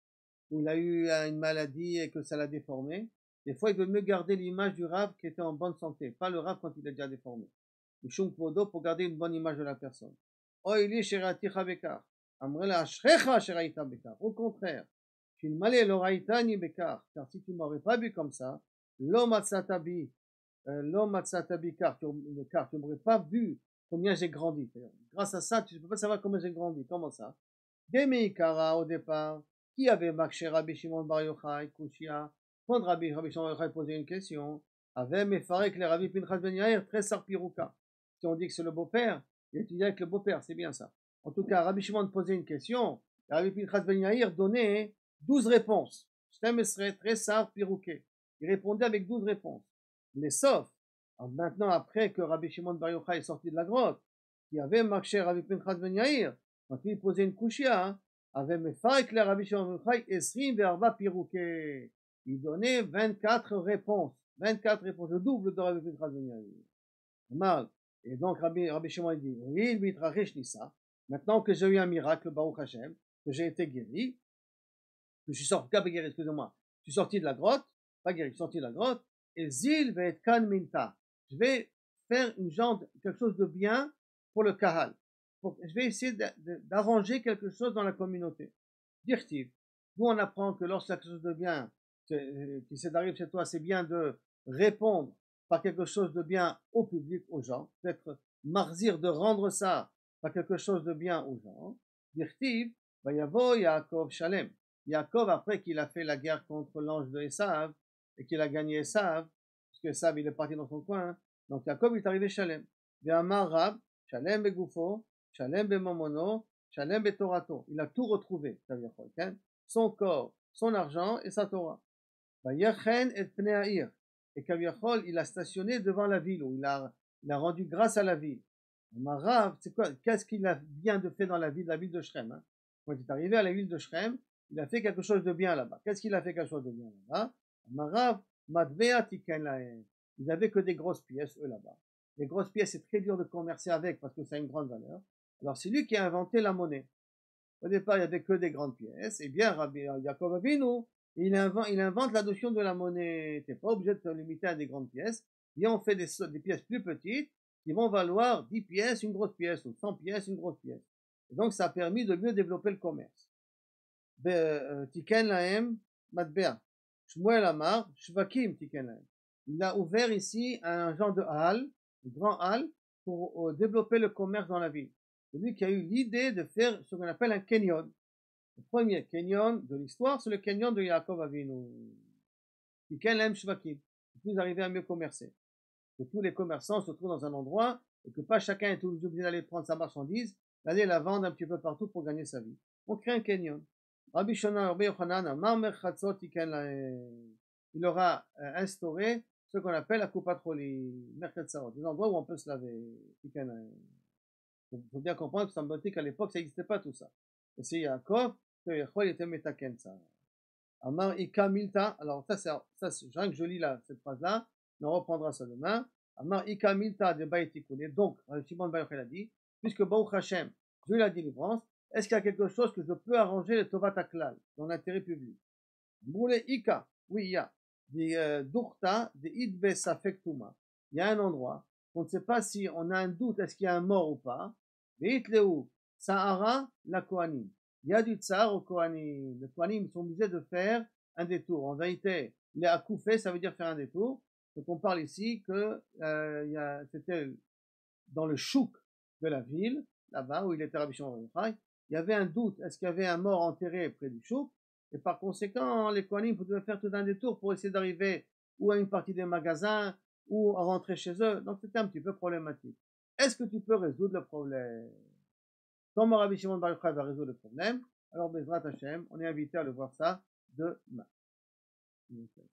où il a eu une maladie et que ça l'a déformé. Des fois, il veut mieux garder l'image du rave qui était en bonne santé, pas le rave quand il est déjà déformé. Le shum kvodo pour garder une bonne image de la personne. Oh, il est sherati chabekar. Amrela ashrecha sheraita bekar. Au contraire, tu ne m'allais l'oraita ni bekar. Car si tu m'aurais pas vu comme ça, l'homme atzatabi, l'homme atzatabi car tu ne m'aurais pas vu combien j'ai grandi. Grâce à ça, tu ne peux pas savoir comment j'ai grandi. Comment ça? Demi-kara au départ. Qui avait marché Rabbi Shimon Bar Yochai, Kushia, quand Rabbi, Rabbi Shimon Bar Yochai posait une question, avait Mefarek les Rabbi Pinchas Ben Yair, très sarpirouka. Si on dit que c'est le beau-père, il étudiait avec le beau-père, c'est bien ça. En tout cas, Rabbi Shimon posait une question, Rabbi Pinchas Ben Yair donnait douze réponses. Shtemesre, très sarpirouké. Il répondait avec douze réponses. Mais sauf, maintenant après que Rabbi Shimon Bar Yochai est sorti de la grotte, qui avait marché Rabbi Pinchas Ben Yair, quand il posait une Kushia, hein, avait Mefarek le Rabbi Shimon Bar Yochai, Esrim Verba Pirouké. Il donnait vingt-quatre réponses. vingt-quatre réponses, le double de Rabbi Pinchas Ben Yair. Mal. Et donc Rabbi, Rabbi Shimon dit, oui, il mitrachesh nissa. Maintenant que j'ai eu un miracle, Baruch Hashem, que j'ai été guéri, que je suis sorti, guéri, excusez-moi, je suis sorti de la grotte, pas guéri, je suis sorti de la grotte, et Zil va être kan minta. Je vais faire une genre, quelque chose de bien pour le kahal. Je vais essayer d'arranger quelque chose dans la communauté. Dirtiv. Nous, on apprend que lorsqu'il y a quelque chose de bien qui s'est d'arriver chez toi, c'est bien de répondre par quelque chose de bien au public, aux gens, peut-être marzir, de rendre ça par quelque chose de bien aux gens. Dirtiv, Vayavo Yaakov Shalem. Yaakov, après qu'il a fait la guerre contre l'ange de Esav, et qu'il a gagné Esav, parce que Esav il est parti dans son coin, donc Yaakov il est arrivé Shalem. Ve'amar Rab, Shalem begufo, Shalem bemomono, Shalem betorato. Il a tout retrouvé, son corps, son argent et sa Torah. Vayechen et pnei ha'ir. Et Kaviachol, il a stationné devant la ville, où il a, il a rendu grâce à la ville. Marav, c'est quoi, qu'est-ce qu'il a bien de fait dans la ville, la ville de Shrem, hein? Quand il est arrivé à la ville de Shrem, il a fait quelque chose de bien là-bas. Qu'est-ce qu'il a fait quelque chose de bien là-bas? Marav, Madvea tiken lahem. Ils n'avaient que des grosses pièces, eux là-bas. Les grosses pièces, c'est très dur de commercer avec parce que ça a une grande valeur. Alors c'est lui qui a inventé la monnaie. Au départ, il n'y avait que des grandes pièces. Et bien, Rabbi Yaakov Avinu, il invente, il invente la notion de la monnaie. Tu n'es pas obligé de te limiter à des grandes pièces. Et on fait des, des pièces plus petites qui vont valoir dix pièces, une grosse pièce, ou cent pièces, une grosse pièce. Et donc, ça a permis de mieux développer le commerce. Tiken lahem matbea. Shmuel Amar, Shvakim Tiken lahem. Il a ouvert ici un genre de hall, un grand hall, pour développer le commerce dans la ville. C'est lui qui a eu l'idée de faire ce qu'on appelle un canyon. Le premier canyon de l'histoire, c'est le canyon de Yaakov Avinu. Tiken lahem Shvakim. Plus arriver à mieux commercer. Que tous les commerçants se trouvent dans un endroit et que pas chacun est obligé d'aller prendre sa marchandise, d'aller la vendre un petit peu partout pour gagner sa vie. On crée un canyon. Rabbi Shona, Rabbi Yochanan, Amar Merchatzot Tiken lahem. Il aura instauré ce qu'on appelle la Kupatroli, Merchatzot, des endroits où on peut se laver. Tiken lahem. Il faut bien comprendre que semble-t-il qu'à l'époque ça n'existait pas tout ça. Et c'est Yaakov que Yachol était Metaken ça. Amar Ika Milta, alors ça c'est, ça c'est, rien que je lis là, cette phrase-là, on reprendra ça demain. Amar Ika Milta de Baïtikouné, donc, Shimon Bar Yochai a dit, puisque Baruch Hashem, Dieu la délivrance, est-ce qu'il y a quelque chose que je peux arranger le Tovat Aklal, dans l'intérêt public? Boule Ika, oui, il y a, des Dourta, des Idbe Safek Touma. Il y a un endroit, on ne sait pas si on a un doute, est-ce qu'il y a un mort ou pas. Des Itleu, Sahara, la Kohanim. Il y a du tsar au Kohanim. Les Kohanim sont obligés de faire un détour. En vérité, les akoufé, ça veut dire faire un détour. Donc on parle ici que euh, c'était dans le chouk de la ville, là-bas où il était Rabbi Shimon Bar Yochai. Il y avait un doute, est-ce qu'il y avait un mort enterré près du chouk? Et par conséquent, les Kohanim pouvaient faire tout un détour pour essayer d'arriver ou à une partie des magasins ou à rentrer chez eux. Donc c'était un petit peu problématique. Est-ce que tu peux résoudre le problème? Comment Rabbi Shimon Bar Yochai va résoudre le problème? Alors, Bezrat Hashem, on est invité à le voir ça demain.